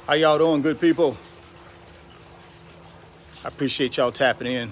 How y'all doing, good people? I appreciate y'all tapping in.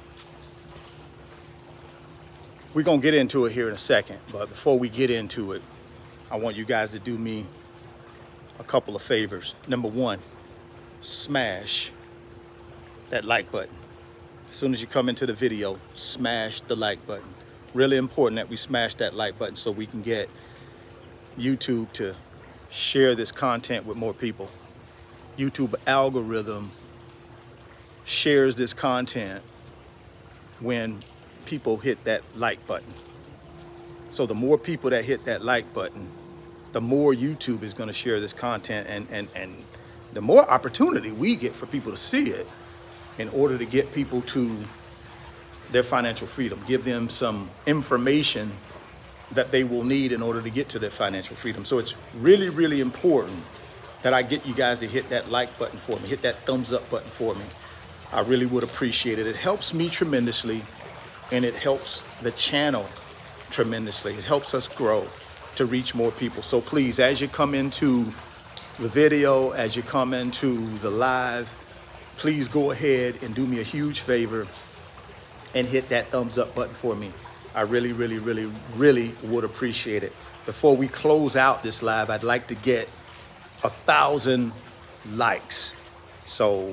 We're gonna get into it here in a second, but before we get into it, I want you guys to do me a couple of favors. Number one, smash that like button. As soon as you come into the video, smash the like button. Really important that we smash that like button so we can get YouTube to share this content with more people. YouTube algorithm shares this content when people hit that like button. So the more people that hit that like button, the more YouTube is going to share this content, and the more opportunity we get for people to see it in order to get people to their financial freedom, give them some information that they will need in order to get to their financial freedom. So it's really, really important that I get you guys to hit that like button for me, hit that thumbs up button for me. I really would appreciate it. It helps me tremendously, and it helps the channel tremendously. It helps us grow to reach more people. So please, as you come into the video, as you come into the live, please go ahead and do me a huge favor and hit that thumbs up button for me. I really, really, really, really would appreciate it. Before we close out this live, I'd like to get 1,000 likes. So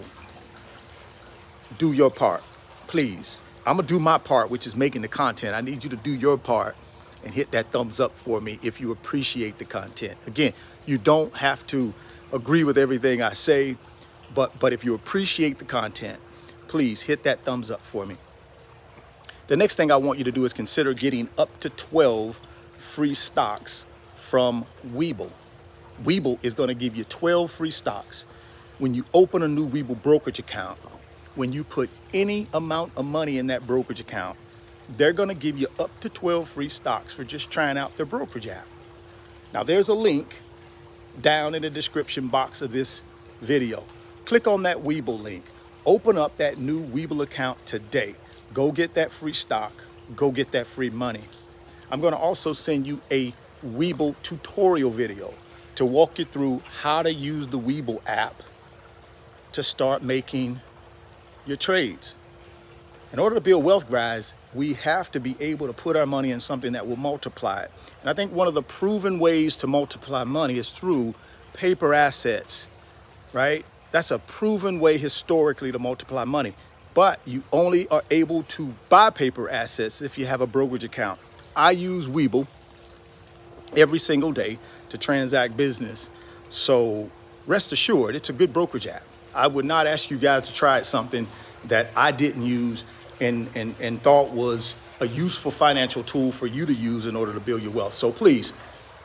do your part, please. I'm gonna do my part, which is making the content. I need you to do your part and hit that thumbs up for me if you appreciate the content. Again, you don't have to agree with everything I say, but if you appreciate the content, please hit that thumbs up for me. The next thing I want you to do is consider getting up to 12 free stocks from Webull. Webull is going to give you 12 free stocks when you open a new Webull brokerage account. When you put any amount of money in that brokerage account, they're going to give you up to 12 free stocks for just trying out their brokerage app. Now, there's a link down in the description box of this video. Click on that Webull link. Open up that new Webull account today. Go get that free stock. Go get that free money. I'm going to also send you a Webull tutorial video to walk you through how to use the Webull app to start making your trades. In order to build wealth, guys, we have to be able to put our money in something that will multiply it. And I think one of the proven ways to multiply money is through paper assets, right? That's a proven way historically to multiply money. But you only are able to buy paper assets if you have a brokerage account. I use Webull every single day to transact business. So rest assured, it's a good brokerage app. I would not ask you guys to try something that I didn't use and thought was a useful financial tool for you to use in order to build your wealth. So please,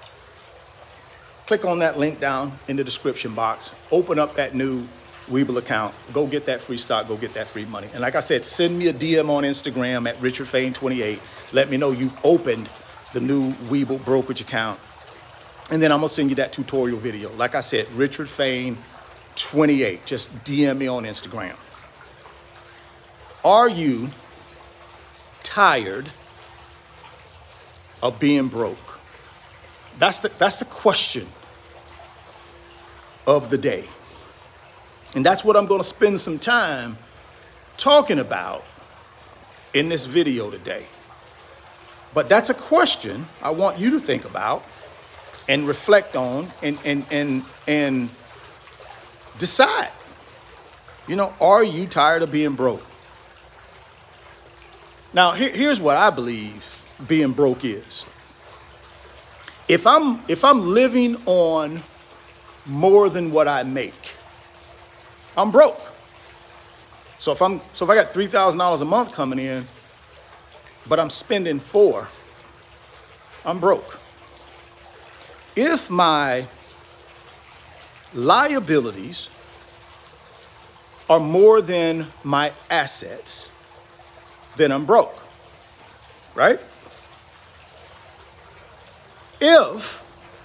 click on that link down in the description box. Open up that new Webull account, go get that free stock, go get that free money. And like I said, send me a DM on Instagram at RichardFain28. Let me know you've opened the new Webull brokerage account. And then I'm gonna send you that tutorial video. Like I said, RichardFain28, just DM me on Instagram. Are you tired of being broke? That's the question of the day. And that's what I'm going to spend some time talking about in this video today. But that's a question I want you to think about and reflect on and decide. You know, are you tired of being broke? Now, here's what I believe being broke is. If I'm living on more than what I make, I'm broke. So if I got $3,000 a month coming in, but I'm spending $4,000, I'm broke. If my liabilities are more than my assets, then I'm broke, right? If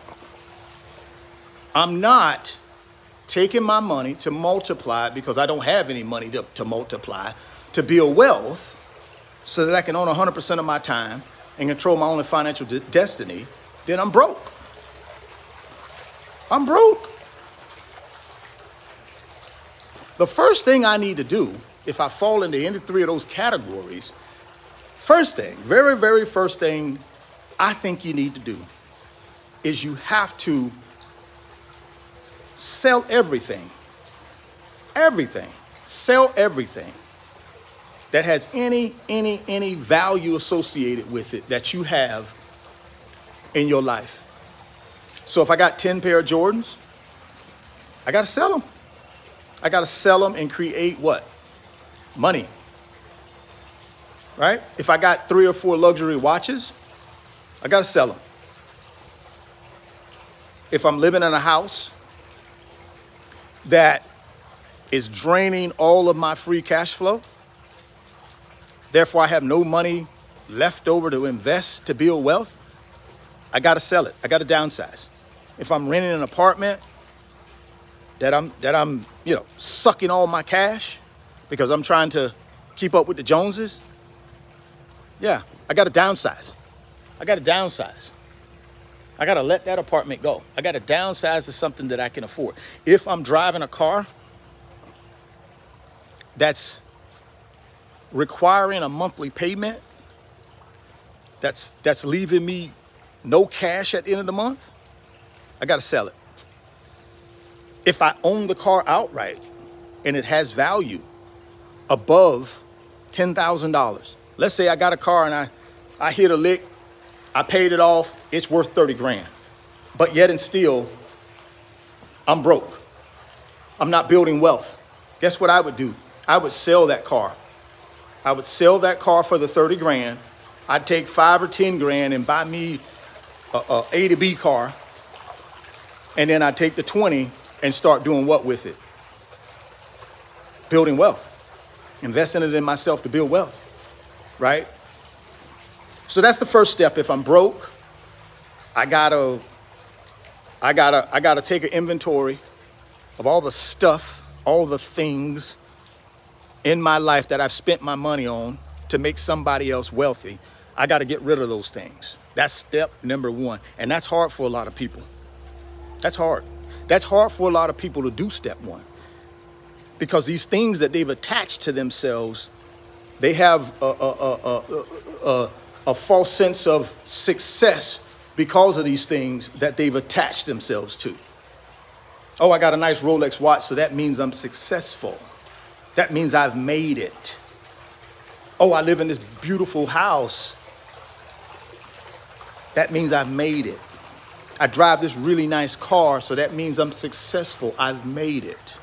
I'm not taking my money to multiply because I don't have any money to multiply, to build wealth so that I can own 100% of my time and control my own financial destiny, then I'm broke. I'm broke. The first thing I need to do, if I fall into any three of those categories, first thing, very, very first thing I think you need to do is you have to sell everything. Everything. Sell everything that has any value associated with it that you have in your life. So if I got 10 pair of Jordans, I got to sell them. I got to sell them and create what? Money. Right? If I got 3 or 4 luxury watches, I got to sell them. If I'm living in a house that is draining all of my free cash flow, therefore I have no money left over to invest to build wealth, I got to sell it. I got to downsize. If I'm renting an apartment that I'm sucking all my cash because I'm trying to keep up with the Joneses, yeah, I got to downsize. I got to downsize. I got to let that apartment go. I got to downsize to something that I can afford. If I'm driving a car that's requiring a monthly payment, that's leaving me no cash at the end of the month, I got to sell it. If I own the car outright and it has value above $10,000, let's say I got a car and I hit a lick, I paid it off, it's worth 30 grand. But yet and still, I'm broke. I'm not building wealth. Guess what I would do? I would sell that car. I would sell that car for the 30 grand. I'd take 5 or 10 grand and buy me a A to B car. And then I'd take the 20 and start doing what with it? Building wealth. Investing it in myself to build wealth. Right? So that's the first step. If I'm broke, I gotta take an inventory of all the stuff, all the things in my life that I've spent my money on to make somebody else wealthy. I got to get rid of those things. That's step number 1. And that's hard for a lot of people. That's hard. That's hard for a lot of people to do step 1. Because these things that they've attached to themselves, they have a false sense of success because of these things that they've attached themselves to. Oh, I got a nice Rolex watch, so that means I'm successful. That means I've made it. Oh, I live in this beautiful house. That means I've made it. I drive this really nice car, so that means I'm successful. I've made it.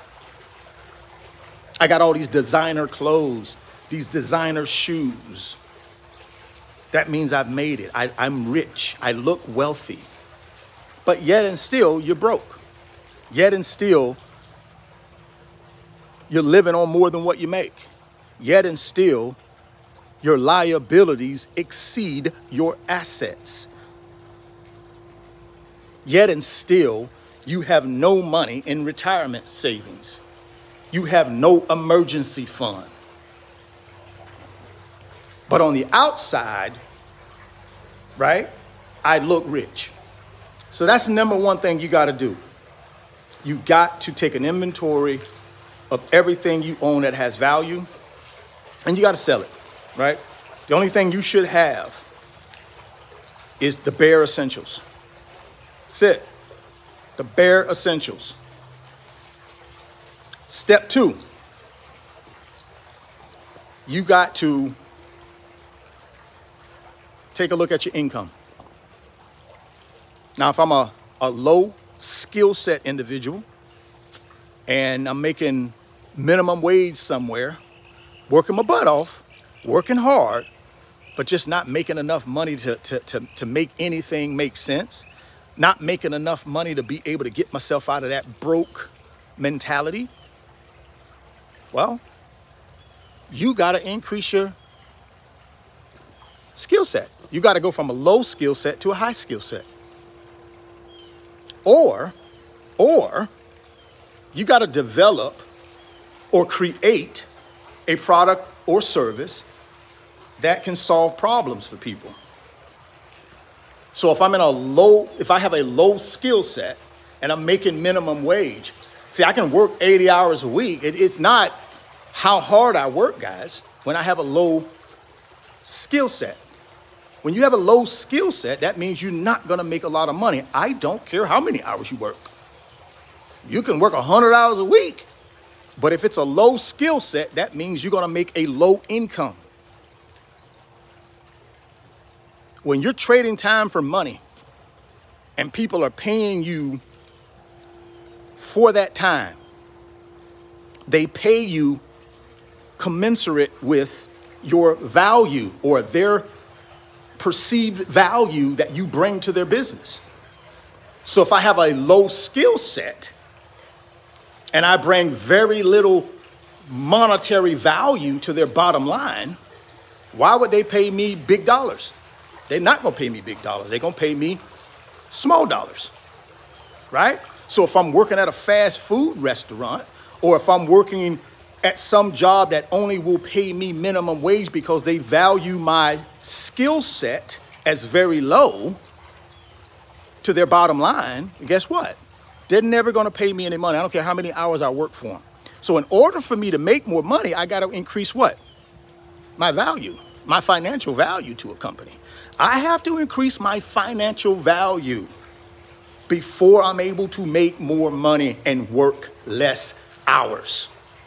I got all these designer clothes, these designer shoes. That means I've made it. I'm rich. I look wealthy. But yet and still, you're broke. Yet and still, you're living on more than what you make. Yet and still, your liabilities exceed your assets. Yet and still, you have no money in retirement savings. You have no emergency fund. But on the outside, right, I look rich. So that's the number 1 thing you got to do. You got to take an inventory of everything you own that has value, and you got to sell it, right? The only thing you should have is the bare essentials. That's it. The bare essentials. Step 2, you got to take a look at your income. Now, if I'm a low skill set individual and I'm making minimum wage somewhere, working my butt off, working hard, but just not making enough money to make anything make sense, not making enough money to be able to get myself out of that broke mentality, well, you got to increase your skill set. You got to go from a low skill set to a high skill set. Or you got to develop or create a product or service that can solve problems for people. So if I have a low skill set and I'm making minimum wage, See, I can work 80 hours a week. It's not how hard I work, guys, when I have a low skill set. When you have a low skill set, that means you're not going to make a lot of money. I don't care how many hours you work. You can work 100 hours a week, but if it's a low skill set, that means you're going to make a low income. When you're trading time for money and people are paying you for that time, they pay you commensurate with your value or their perceived value that you bring to their business. So if I have a low skill set and I bring very little monetary value to their bottom line, why would they pay me big dollars? They're not going to pay me big dollars. They're going to pay me small dollars, right? So if I'm working at a fast food restaurant, or if I'm working at some job that only will pay me minimum wage because they value my skill set as very low to their bottom line, guess what? They're never going to pay me any money. I don't care how many hours I work for them. So in order for me to make more money, I got to increase what? My value, my financial value to a company. I have to increase my financial value before I'm able to make more money and work less hours.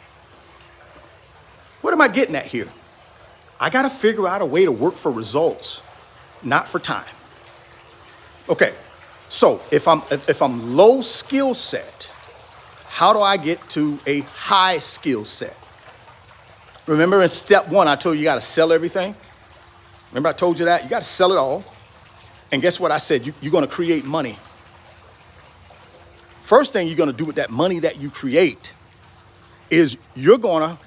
What am I getting at here? I got to figure out a way to work for results, not for time. Okay, so if I'm low skill set, how do I get to a high skill set? Remember in step one, I told you got to sell everything. Remember I told you that? You got to sell it all. And guess what I said? You're going to create money. First thing you're going to do with that money that you create is you're going to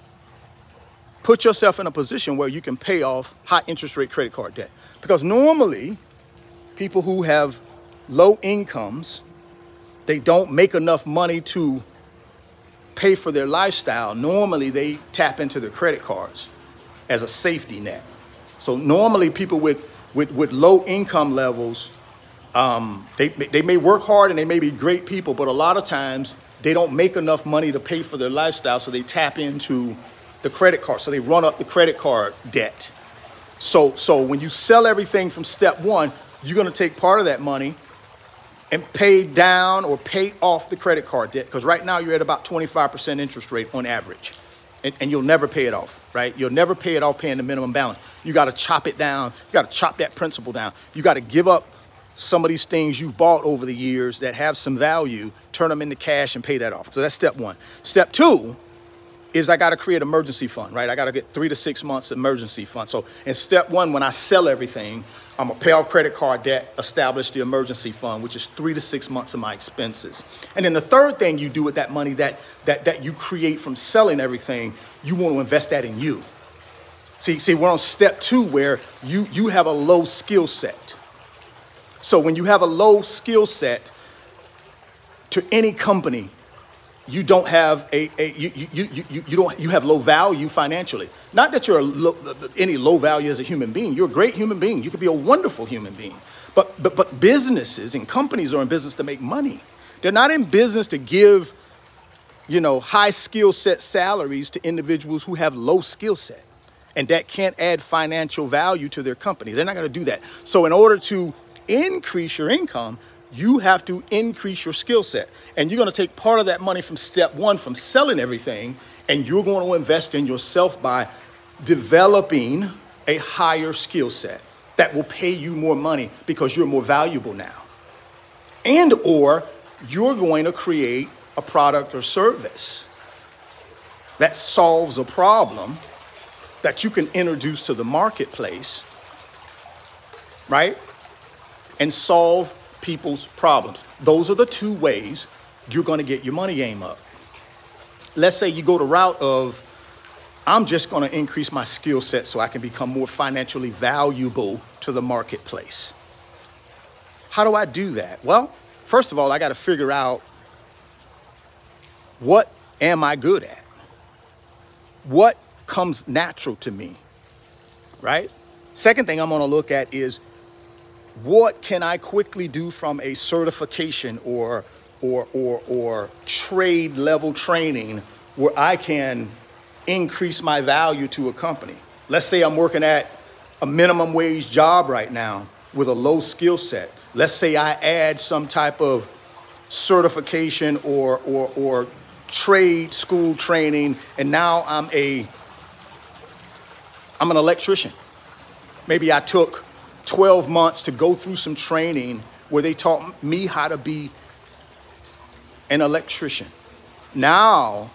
put yourself in a position where you can pay off high interest rate credit card debt. Because normally, people who have low incomes, they don't make enough money to pay for their lifestyle. Normally, they tap into their credit cards as a safety net. So normally, people with low income levels, they may work hard and they may be great people, but a lot of times they don't make enough money to pay for their lifestyle, so they tap into the credit card. So they run up the credit card debt. So when you sell everything from step one, you're going to take part of that money and pay down or pay off the credit card debt. Because right now you're at about 25% interest rate on average. And you'll never pay it off, right? You'll never pay it off paying the minimum balance. You got to chop it down. You got to chop that principal down. You got to give up some of these things you've bought over the years that have some value, turn them into cash and pay that off. So that's step one. Step two is I got to create an emergency fund, right? I got to get 3 to 6 months emergency fund. So in step one, when I sell everything, I'm going to pay off credit card debt, establish the emergency fund, which is 3 to 6 months of my expenses. And then the third thing you do with that money that you create from selling everything, you want to invest that in you. See, we're on step two where you have a low skill set. So when you have a low skill set to any company, you don't have you have low value financially. Not that you're any low value as a human being. You're a great human being. You could be a wonderful human being. But businesses and companies are in business to make money. They're not in business to give, high skill set salaries to individuals who have low skill set and that can't add financial value to their company. They're not going to do that. So in order to increase your income, you have to increase your skill set. And you're going to take part of that money from step one, from selling everything, and you're going to invest in yourself by developing a higher skill set that will pay you more money because you're more valuable now. And or you're going to create a product or service that solves a problem that you can introduce to the marketplace, right? And solve people's problems. Those are the two ways you're going to get your money game up. Let's say you go the route of, I'm just going to increase my skill set so I can become more financially valuable to the marketplace. How do I do that? Well, first of all, I got to figure out, what am I good at? What comes natural to me, right? Second thing I'm going to look at is, what can I quickly do from a certification or or trade level training where I can increase my value to a company. Let's say I'm working at a minimum wage job right now with a low skill set. Let's say I add some type of certification or trade school training, and now I'm an electrician. Maybe I took 12 months to go through some training where they taught me how to be an electrician. Now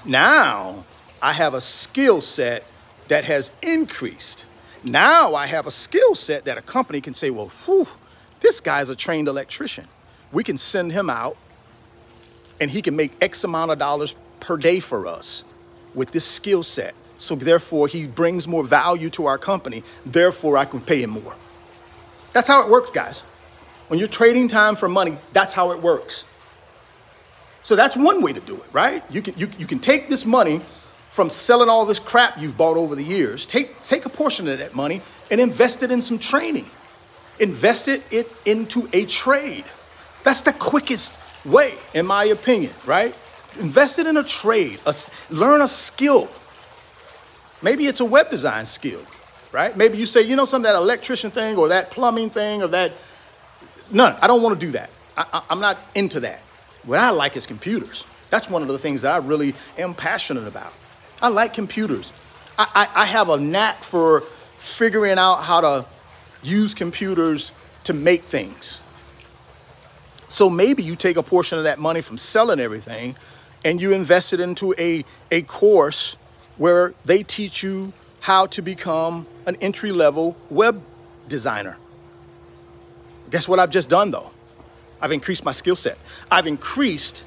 I have a skill set that has increased. Now I have a skill set that a company can say, well, whew, this guy's a trained electrician. We can send him out and he can make X amount of dollars per day for us with this skill set. So therefore he brings more value to our company. Therefore I can pay him more. That's how it works, guys. When you're trading time for money, that's how it works. So that's one way to do it, right? You can take this money from selling all this crap you've bought over the years, take a portion of that money and invest it in some training. Invest it into a trade. That's the quickest way, in my opinion, right? Invest it in a trade, learn a skill. Maybe it's a web design skill, right? Maybe you say, you know, some of that electrician thing or that plumbing thing or that, none, I don't want to do that. I'm not into that. What I like is computers. That's one of the things that I really am passionate about. I like computers. I have a knack for figuring out how to use computers to make things. So maybe you take a portion of that money from selling everything and you invest it into a course where they teach you how to become an entry-level web designer. Guess what I've just done, though? I've increased my skill set. I've increased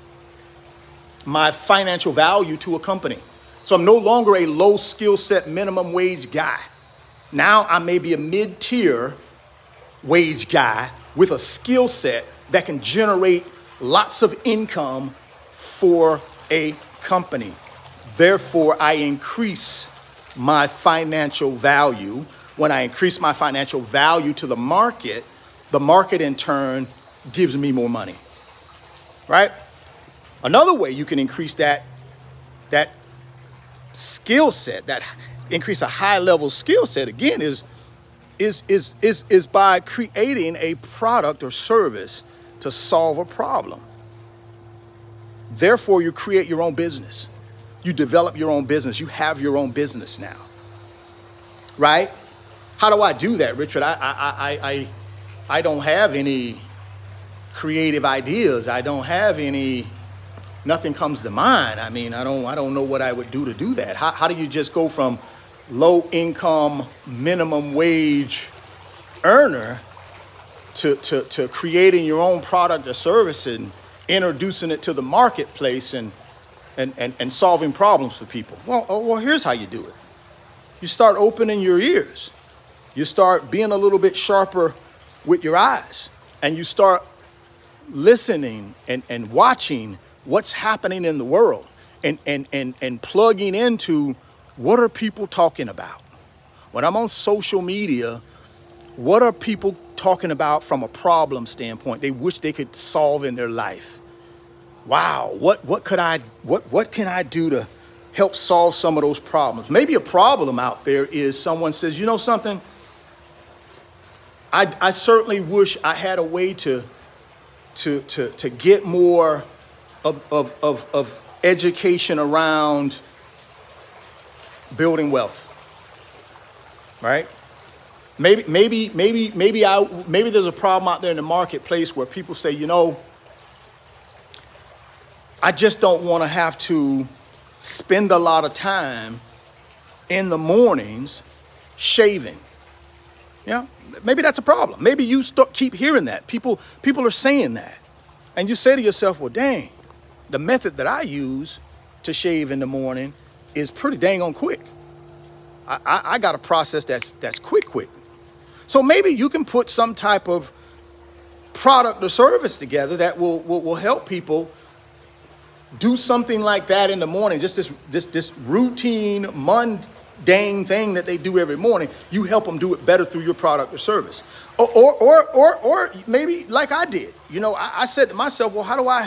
my financial value to a company. So I'm no longer a low skill set minimum wage guy. Now I may be a mid-tier wage guy with a skill set that can generate lots of income for a company. Therefore, I increase my financial value. When I increase my financial value to the market in turn gives me more money, right? Another way you can increase that skill set, that increase a high level skill set, again, is by creating a product or service to solve a problem. Therefore, you create your own business. You develop your own business. You have your own business now, right? How do I do that, Richard? I don't have any creative ideas. I don't have any. Nothing comes to mind. I mean, I don't know what I would do to do that. How do you just go from low income, minimum wage earner to creating your own product or service and introducing it to the marketplace and solving problems for people? Well, here's how you do it. You start opening your ears. You start being a little bit sharper with your eyes, and you start listening and watching what's happening in the world and plugging into what are people talking about. When I'm on social media, what are people talking about from a problem standpoint they wish they could solve in their life? Wow, what can I do to help solve some of those problems? Maybe a problem out there is someone says, you know something, I certainly wish I had a way to get more of education around building wealth, right? Maybe there's a problem out there in the marketplace where people say, you know, I just don't want to have to spend a lot of time in the mornings shaving. Yeah, maybe that's a problem. Maybe you keep hearing that. People are saying that. And you say to yourself, well, dang, the method that I use to shave in the morning is pretty dang on quick. I got a process that's quick. So maybe you can put some type of product or service together that will help people do something like that in the morning. Just this routine, mundane thing that they do every morning. You help them do it better through your product or service. Or maybe like I did. You know, I said to myself, well, how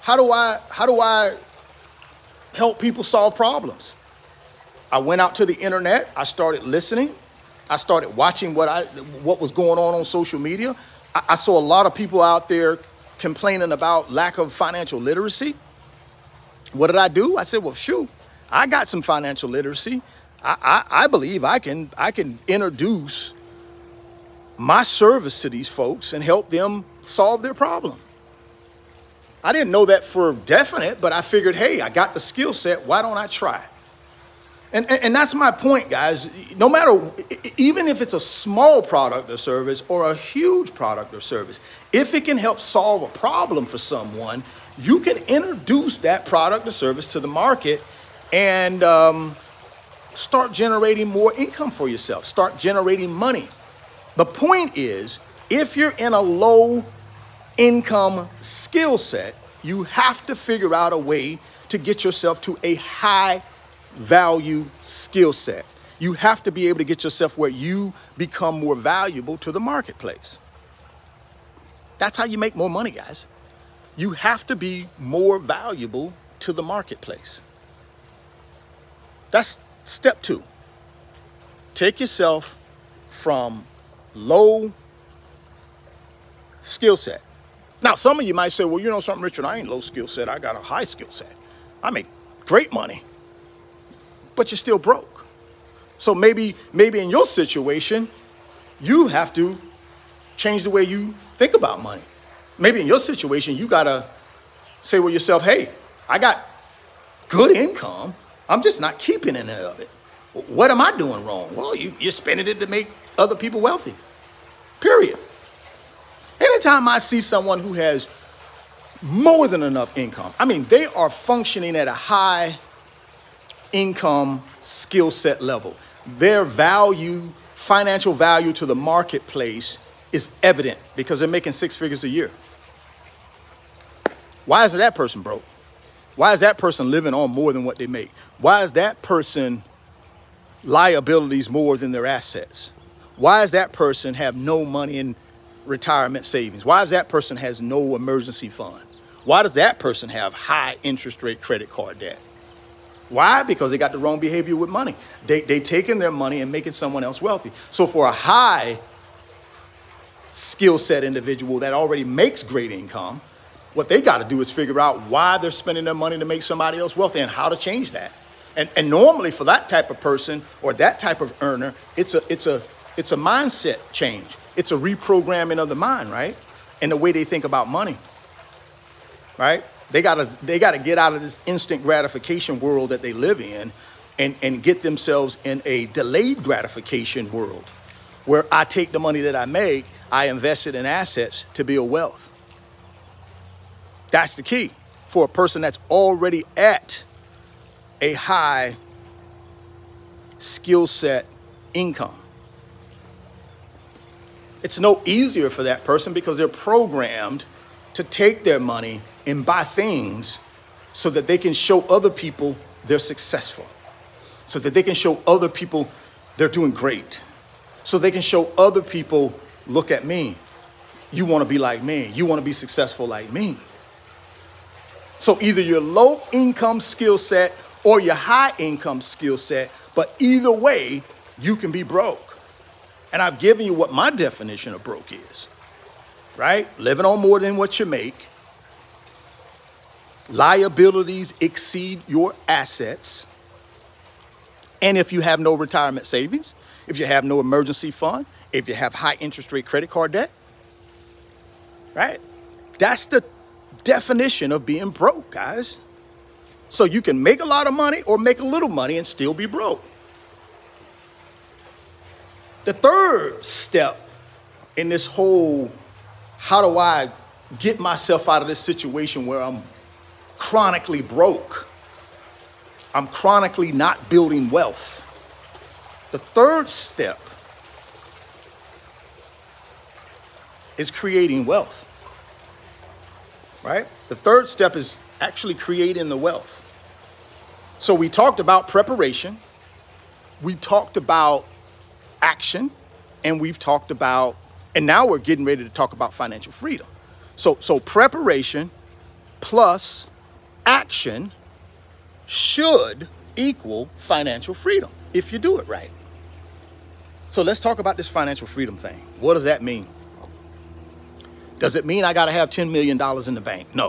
How do I help people solve problems? I went out to the internet. I started listening. I started watching what was going on social media. I saw a lot of people out there complaining about lack of financial literacy. What did I do? I said, well, shoot, I got some financial literacy. I believe I can introduce my service to these folks and help them solve their problem. I didn't know that for definite, but I figured, hey, I got the skill set. Why don't I try? And that's my point, guys. No matter, even if it's a small product or service or a huge product or service, if it can help solve a problem for someone, you can introduce that product or service to the market and start generating more income for yourself, start generating money. The point is, if you're in a low income skill set, you have to figure out a way to get yourself to a high value skill set. You have to be able to get yourself where you become more valuable to the marketplace. That's how you make more money, guys. You have to be more valuable to the marketplace. That's step 2. Take yourself from low skill set. Now, some of you might say, well, you know something, Richard, I ain't low skill set. I got a high skill set. I make great money, but you're still broke. So maybe in your situation, you have to change the way you think about money. Maybe in your situation, you got to say with yourself, hey, I got good income. I'm just not keeping any of it. What am I doing wrong? Well, you're spending it to make other people wealthy, period. Anytime I see someone who has more than enough income, I mean, they are functioning at a high income skill set level. Their value, financial value to the marketplace is evident because they're making 6 figures a year. Why is that person broke? Why is that person living on more than what they make? Why is that person liabilities more than their assets? Why does that person have no money in retirement savings? Why does that person has no emergency fund? Why does that person have high interest rate credit card debt? Why? Because they got the wrong behavior with money. They taking their money and making someone else wealthy. So for a high skill set individual that already makes great income, what they got to do is figure out why they're spending their money to make somebody else wealthy and how to change that. And normally for that type of person or that type of earner, it's a mindset change. It's a reprogramming of the mind, right? And the way they think about money, right? They gotta get out of this instant gratification world that they live in and get themselves in a delayed gratification world where I take the money that I make, I invest it in assets to build wealth. That's the key for a person that's already at a high skill set income. It's no easier for that person because they're programmed to take their money and buy things so that they can show other people they're successful, so that they can show other people they're doing great, so they can show other people, look at me. You want to be like me. You want to be successful like me. So either your low income skill set or your high income skill set, but either way, you can be broke. And I've given you what my definition of broke is, right? Living on more than what you make. Liabilities exceed your assets. And if you have no retirement savings, if you have no emergency fund, if you have high interest rate credit card debt, right? That's the definition of being broke, guys. So you can make a lot of money or make a little money and still be broke. The third step in this whole, how do I get myself out of this situation where I'm chronically broke? I'm chronically not building wealth. The third step is creating wealth, right? The third step is actually creating the wealth. So we talked about preparation, we talked about action, and we've talked about, and now we're getting ready to talk about financial freedom. So preparation, plus action should equal financial freedom if you do it right. So let's talk about this financial freedom thing. What does that mean? Does it mean I got to have $10 million in the bank? No.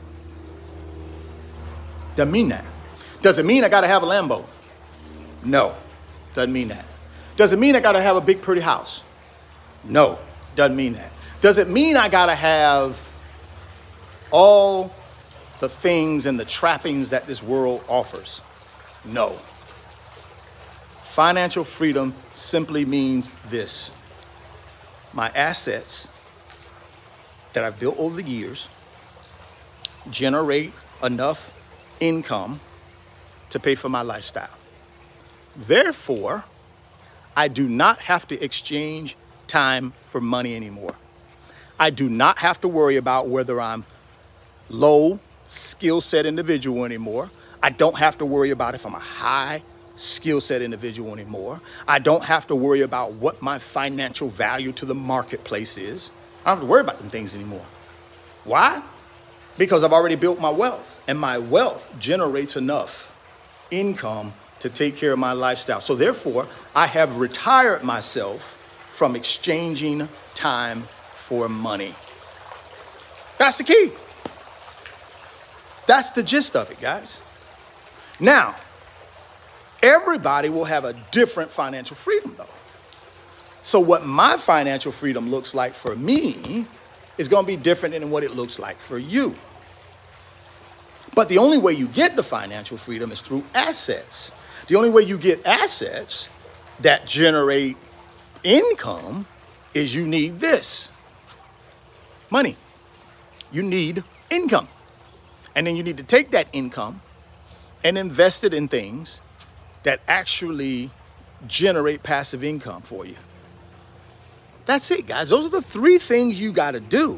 Doesn't mean that. Does it mean I got to have a Lambo? No. Doesn't mean that. Does it mean I got to have a big pretty house? No. Doesn't mean that. Does it mean I got to have all the things and the trappings that this world offers? No. Financial freedom simply means this: my assets that I've built over the years generate enough income to pay for my lifestyle. Therefore, I do not have to exchange time for money anymore. I do not have to worry about whether I'm low skill set individual anymore. I don't have to worry about if I'm a high skill set individual anymore. I don't have to worry about what my financial value to the marketplace is. I don't have to worry about them things anymore. Why? Because I've already built my wealth, and my wealth generates enough income to take care of my lifestyle. So therefore, I have retired myself from exchanging time for money. That's the key. That's the gist of it, guys. Now, everybody will have a different financial freedom, though. So what my financial freedom looks like for me is going to be different than what it looks like for you. But the only way you get the financial freedom is through assets. The only way you get assets that generate income is you need this: money. You need income. And then you need to take that income and invest it in things that actually generate passive income for you. That's it, guys. Those are the three things you got to do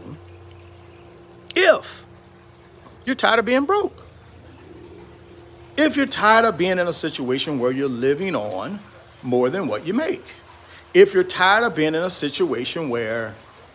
if you're tired of being broke. If you're tired of being in a situation where you're living on more than what you make. If you're tired of being in a situation where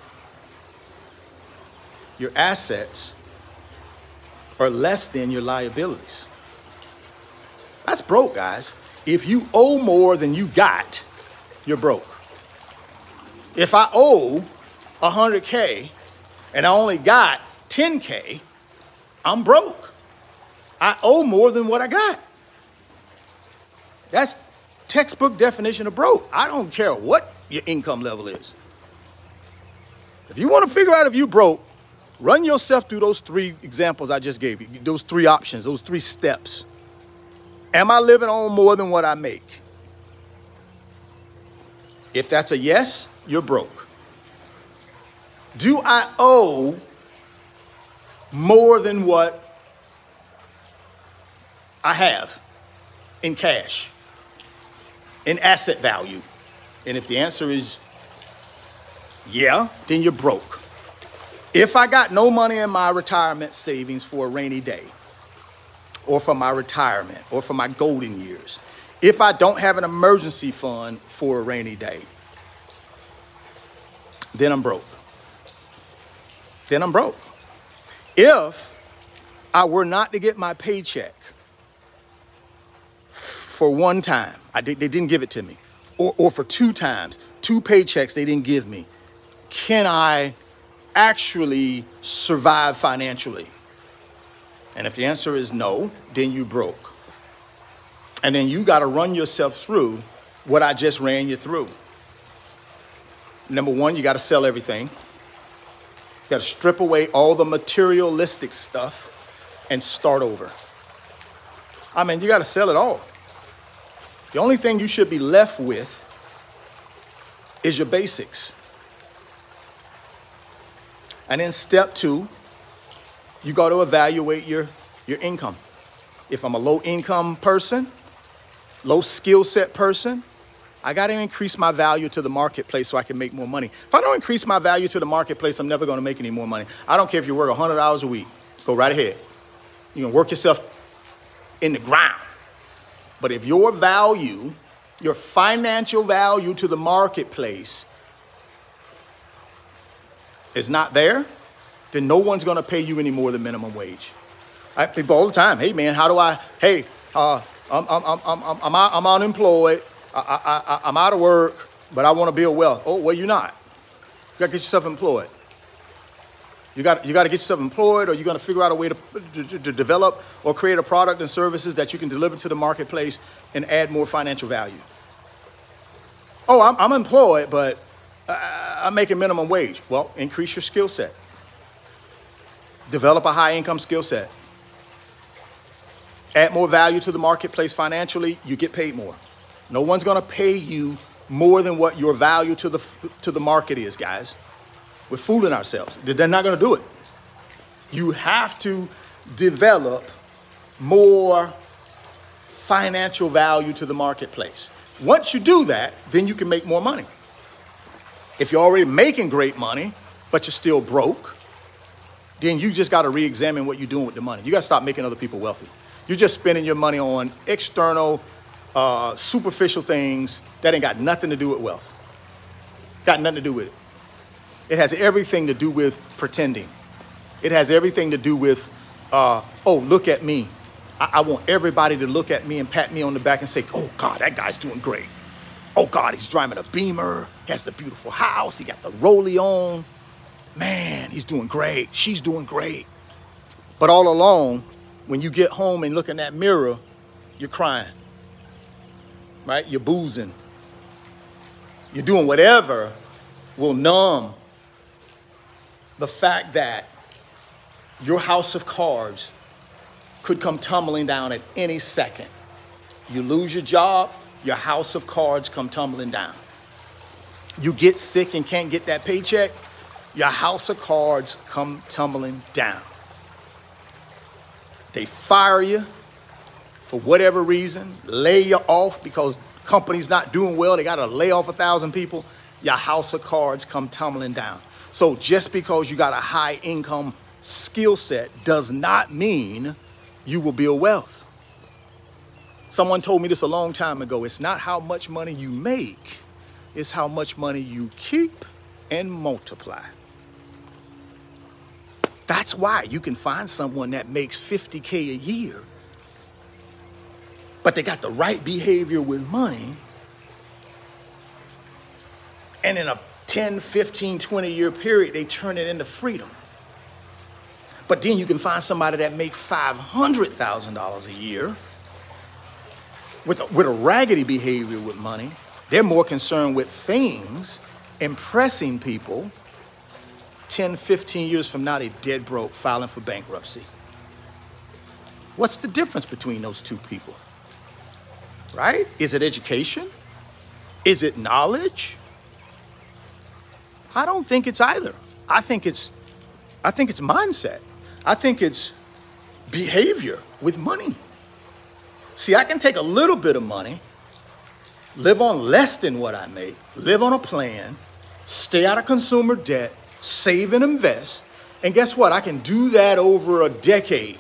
your assets are less than your liabilities. That's broke, guys. If you owe more than you got, you're broke. If I owe 100K and I only got 10K, I'm broke. I owe more than what I got. That's textbook definition of broke. I don't care what your income level is. If you want to figure out if you broke, run yourself through those three examples I just gave you, those three options, those three steps. Am I living on more than what I make? If that's a yes, you're broke. Do I owe more than what I have in cash, in asset value? And if the answer is yeah, then you're broke. If I got no money in my retirement savings for a rainy day, or for my retirement, or for my golden years, if I don't have an emergency fund for a rainy day, then I'm broke. Then I'm broke. If I were not to get my paycheck for one time, they didn't give it to me, or for 2 times, 2 paychecks they didn't give me, can I actually survive financially? And if the answer is no, then you broke. And then you got to run yourself through what I just ran you through. Number 1, you got to sell everything. You got to strip away all the materialistic stuff and start over. I mean, you got to sell it all. The only thing you should be left with is your basics. And then step 2, you got to evaluate your income. If I'm a low income person, low skill set person, I got to increase my value to the marketplace so I can make more money. If I don't increase my value to the marketplace, I'm never going to make any more money. I don't care if you work 100 hours a week. Go right ahead. You can work yourself in the ground. But if your value, your financial value to the marketplace is not there, then no one's going to pay you any more than minimum wage. People all the time, hey man, how do I, hey, I'm unemployed, I'm out of work, but I want to build wealth. Oh, well, you're not. You got to get yourself employed. You got to get yourself employed, or you're going to figure out a way to develop or create a product and services that you can deliver to the marketplace and add more financial value. Oh, I'm employed, but I'm making minimum wage. Well, increase your skill set. Develop a high income skill set. Add more value to the marketplace financially, you get paid more. No one's going to pay you more than what your value to the market is, guys. We're fooling ourselves. They're not going to do it. You have to develop more financial value to the marketplace. Once you do that, then you can make more money. If you're already making great money, but you're still broke, then you just got to re-examine what you're doing with the money. You got to stop making other people wealthy. You're just spending your money on external, superficial things that ain't got nothing to do with wealth. Got nothing to do with it. It has everything to do with pretending. It has everything to do with, oh, look at me. I want everybody to look at me and pat me on the back and say, oh, God, that guy's doing great. Oh, God, he's driving a Beamer. He has the beautiful house. He got the rollie on. Man, he's doing great. She's doing great. But all along, when you get home and look in that mirror, you're crying, right? You're boozing. You're doing whatever will numb the fact that your house of cards could come tumbling down at any second. You lose your job, your house of cards come tumbling down. You get sick and can't get that paycheck, your house of cards come tumbling down. They fire you for whatever reason, lay you off because company's not doing well, they got to lay off 1,000 people, your house of cards come tumbling down. So just because you got a high income skill set does not mean you will build wealth. Someone told me this a long time ago. It's not how much money you make, it's how much money you keep and multiply. That's why you can find someone that makes $50K a year, but they got the right behavior with money, and in a 10, 15, 20-year period, they turn it into freedom. But then you can find somebody that makes $500,000 a year with a raggedy behavior with money. They're more concerned with things, impressing people. 10, 15 years from now, they're dead broke, filing for bankruptcy. What's the difference between those two people? Right? Is it education? Is it knowledge? I don't think it's either. I think it's mindset. I think it's behavior with money. See, I can take a little bit of money, live on less than what I make, live on a plan, stay out of consumer debt, save and invest, and guess what? I can do that over a decade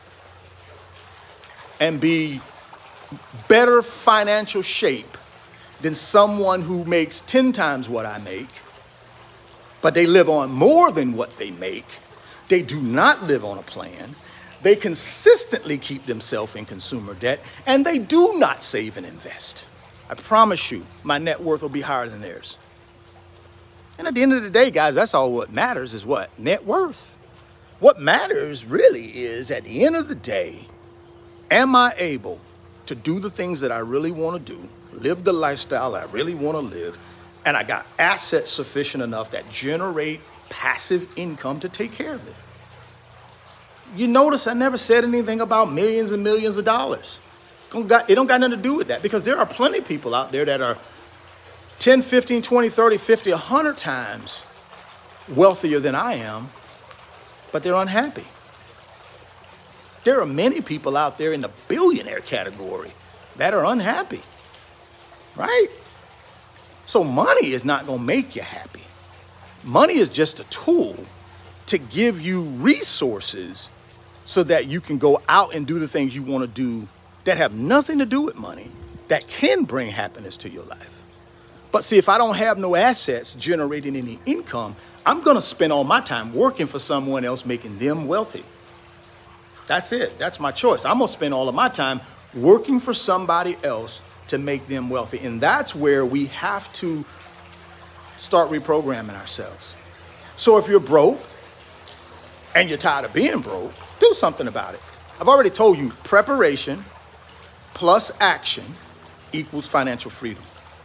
and be better financial shape than someone who makes 10 times what I make, but they live on more than what they make. They do not live on a plan. They consistently keep themselves in consumer debt, and they do not save and invest. I promise you, my net worth will be higher than theirs. And at the end of the day, guys, that's all what matters is what? Net worth. What matters really is, at the end of the day, am I able to do the things that I really want to do, live the lifestyle I really want to live, and I got assets sufficient enough that generate passive income to take care of it. You notice I never said anything about millions and millions of dollars. It don't got nothing to do with that, because there are plenty of people out there that are 10, 15, 20, 30, 50, 100 times wealthier than I am, but they're unhappy. There are many people out there in the billionaire category that are unhappy, right? So money is not going to make you happy. Money is just a tool to give you resources so that you can go out and do the things you want to do that have nothing to do with money, that can bring happiness to your life. But see, if I don't have no assets generating any income, I'm going to spend all my time working for someone else, making them wealthy. That's it. That's my choice. I'm going to spend all of my time working for somebody else to make them wealthy. And that's where we have to start reprogramming ourselves. So if you're broke and you're tired of being broke, do something about it. I've already told you, preparation plus action equals financial freedom.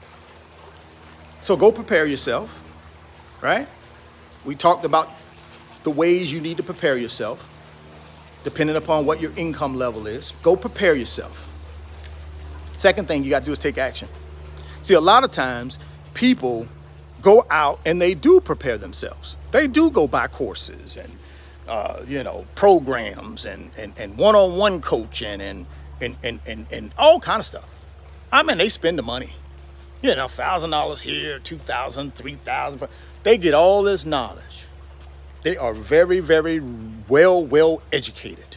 So go prepare yourself, right? We talked about the ways you need to prepare yourself, depending upon what your income level is. Go prepare yourself. Second thing you got to do is take action. See, a lot of times people go out and they do prepare themselves. They do go buy courses and programs and one-on-one coaching and all kind of stuff. I mean, they spend the money. $1,000 here, $2,000, $3,000. They get all this knowledge. They are very, very well educated,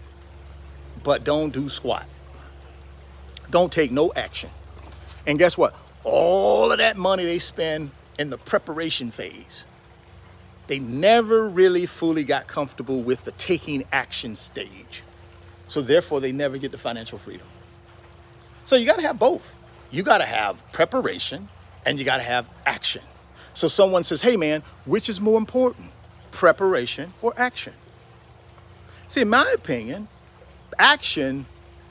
but don't do squat. Don't take no action. And guess what? All of that money they spend in the preparation phase, they never really fully got comfortable with the taking action stage. So therefore, they never get the financial freedom. So you got to have both. You got to have preparation and you got to have action. So someone says, hey man, which is more important, preparation or action? See, in my opinion, action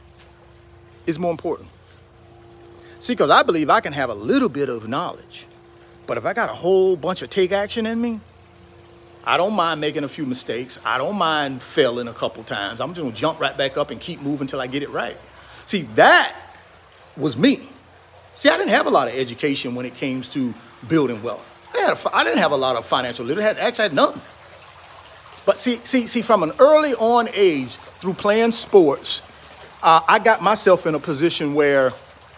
is more important. See, because I believe I can have a little bit of knowledge, but if I got a whole bunch of take action in me, I don't mind making a few mistakes. I don't mind failing a couple times. I'm just gonna jump right back up and keep moving until I get it right. See, that was me. See, I didn't have a lot of education when it came to building wealth. I didn't have a lot of financial literacy. Actually, I had none. But see, from an early on age, through playing sports, I got myself in a position where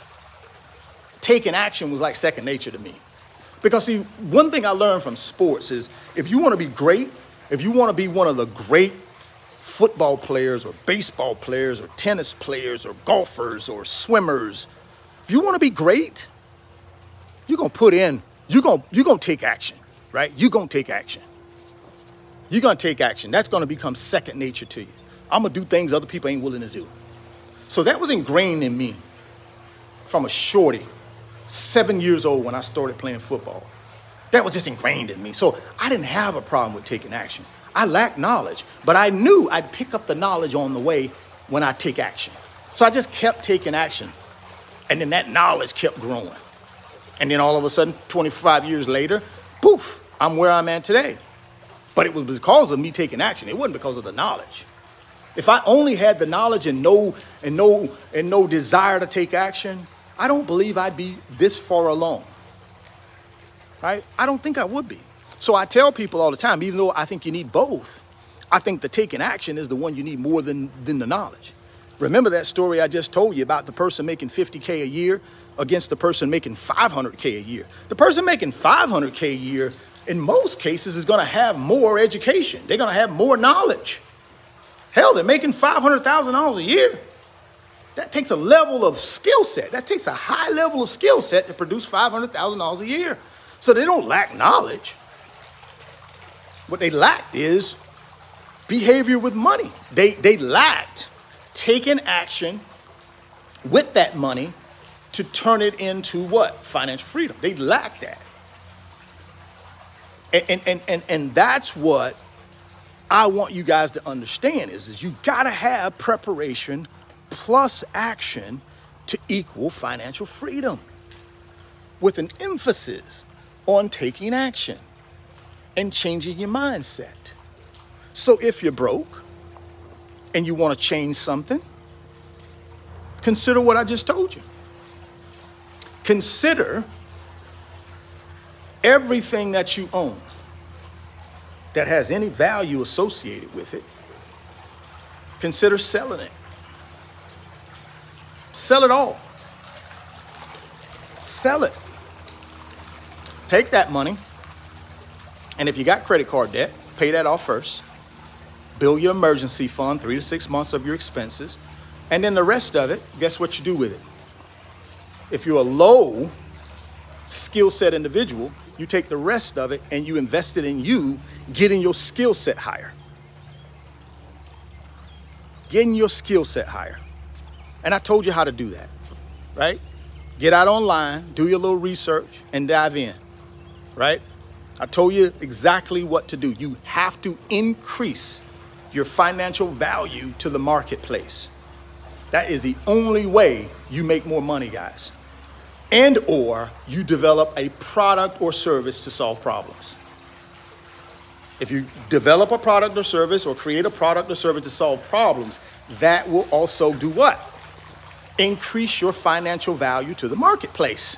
taking action was like second nature to me. Because see, one thing I learned from sports is if you want to be great, if you want to be one of the great football players or baseball players or tennis players or golfers or swimmers, if you want to be great, you're going to put in, you're going to take action, right? You're going to take action. You're going to take action. That's going to become second nature to you. I'm going to do things other people ain't willing to do. So that was ingrained in me from a shorty, 7 years old when I started playing football. That was just ingrained in me. So I didn't have a problem with taking action. I lacked knowledge, but I knew I'd pick up the knowledge on the way when I take action. So I just kept taking action. And then that knowledge kept growing. And then all of a sudden, 25 years later, poof, I'm where I'm at today. But it was because of me taking action. It wasn't because of the knowledge. If I only had the knowledge and no desire to take action, I don't believe I'd be this far along. Right? I don't think I would be. So I tell people all the time, even though I think you need both, I think the taking action is the one you need more than the knowledge. Remember that story I just told you about the person making $50K a year against the person making $500K a year. The person making $500K a year, in most cases, is going to have more education. They're going to have more knowledge. Hell, they're making $500,000 a year. That takes a level of skill set. That takes a high level of skill set to produce $500,000 a year. So they don't lack knowledge. What they lacked is behavior with money. They lacked taking action with that money to turn it into what? Financial freedom. They lacked that. And that's what I want you guys to understand is you got to have preparation plus action to equal financial freedom, with an emphasis on taking action and changing your mindset. So if you're broke and you want to change something, consider what I just told you. Consider everything that you own that has any value associated with it. Consider selling it. Sell it all. Sell it. Take that money, and if you got credit card debt, pay that off first. Build your emergency fund, 3 to 6 months of your expenses, and then the rest of it, guess what you do with it? If you're a low skill set individual, you take the rest of it and you invest it in you, getting your skill set higher. Getting your skill set higher. And I told you how to do that, right? Get out online, do your little research, and dive in, right? I told you exactly what to do. You have to increase your financial value to the marketplace. That is the only way you make more money, guys. And or you develop a product or service to solve problems. If you develop a product or service or create a product or service to solve problems, that will also do what? Increase your financial value to the marketplace.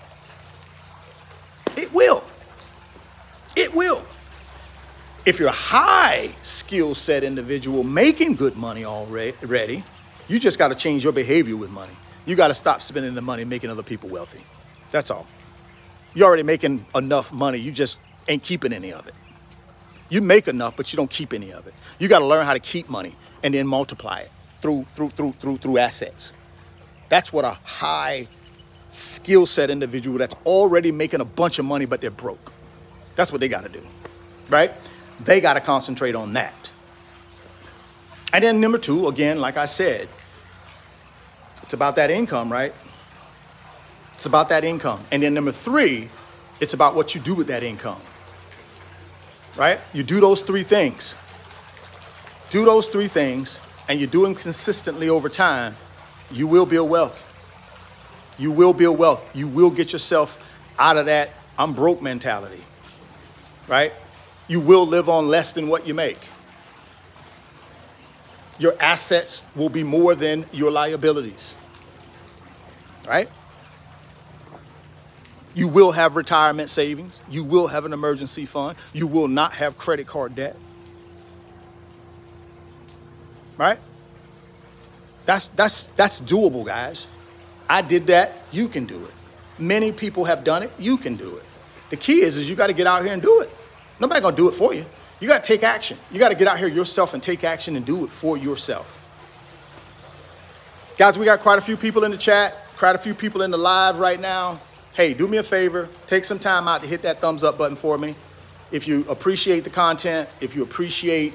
It will. It will. If you're a high skill set individual making good money already, you just got to change your behavior with money. You got to stop spending the money making other people wealthy. That's all. You're already making enough money. You just ain't keeping any of it. You make enough, but you don't keep any of it. You got to learn how to keep money and then multiply it through assets. That's what a high skill set individual that's already making a bunch of money, but they're broke. That's what they got to do, right? They got to concentrate on that. And then number two, again, like I said, it's about that income, right? It's about that income. And then number three, it's about what you do with that income, right? You do those three things. Do those three things, and you do them consistently over time, you will build wealth. You will build wealth. You will get yourself out of that I'm broke mentality, right? You will live on less than what you make. Your assets will be more than your liabilities, right? You will have retirement savings. You will have an emergency fund. You will not have credit card debt, right? That's doable, guys. I did that. You can do it. Many people have done it. You can do it. The key is you got to get out here and do it. Nobody gonna do it for you. You got to take action. You got to get out here yourself and take action and do it for yourself. Guys, we got quite a few people in the chat, quite a few people in the live right now. Hey, do me a favor. Take some time out to hit that thumbs up button for me. If you appreciate the content, if you appreciate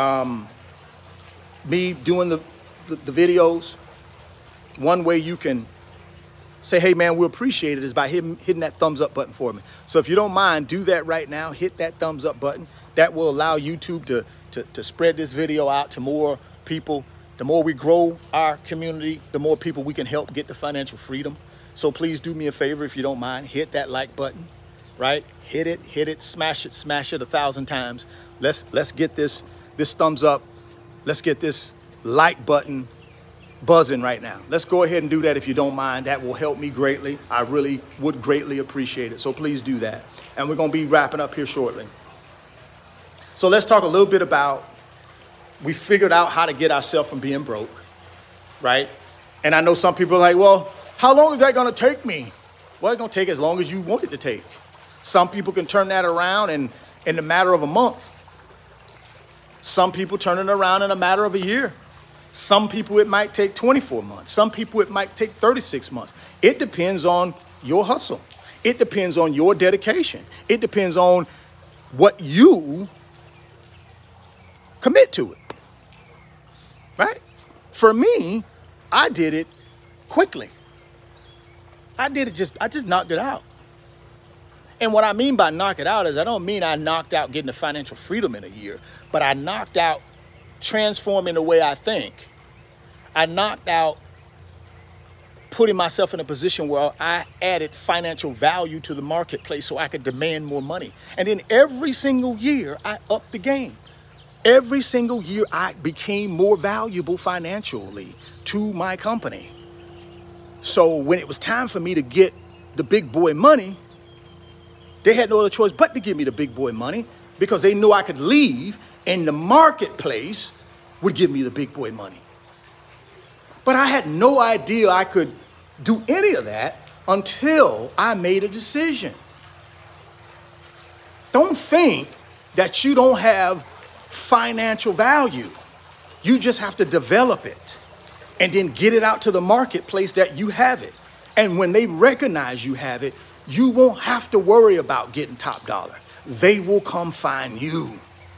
me doing the videos, one way you can say, hey, man, we appreciate it is by hitting that thumbs up button for me. So if you don't mind, do that right now. Hit that thumbs up button. That will allow YouTube to spread this video out to more people. The more we grow our community, the more people we can help get to financial freedom. So please do me a favor, if you don't mind, hit that like button, right? Hit it, smash it 1,000 times. Let's get this thumbs up. Let's get this like button buzzing right now. Let's go ahead and do that if you don't mind. That will help me greatly. I really would greatly appreciate it. So please do that. And we're going to be wrapping up here shortly. So let's talk a little bit about, we figured out how to get ourselves from being broke, right? And I know some people are like, well, how long is that going to take me? Well, it's going to take as long as you want it to take. Some people can turn that around in a matter of a month. Some people turn it around in a matter of a year. Some people, it might take 24 months. Some people, it might take 36 months. It depends on your hustle. It depends on your dedication. It depends on what you commit to it, right? For me, I did it quickly. I just knocked it out. And what I mean by knock it out is I don't mean I knocked out getting to financial freedom in a year, but I knocked out transforming the way I think. I knocked out putting myself in a position where I added financial value to the marketplace so I could demand more money. And then every single year, I upped the game. Every single year, I became more valuable financially to my company. So when it was time for me to get the big boy money, they had no other choice but to give me the big boy money because they knew I could leave and the marketplace would give me the big boy money. But I had no idea I could do any of that until I made a decision. Don't think that you don't have financial value. You just have to develop it and then get it out to the marketplace that you have it. And when they recognize you have it, you won't have to worry about getting top dollar. They will come find you.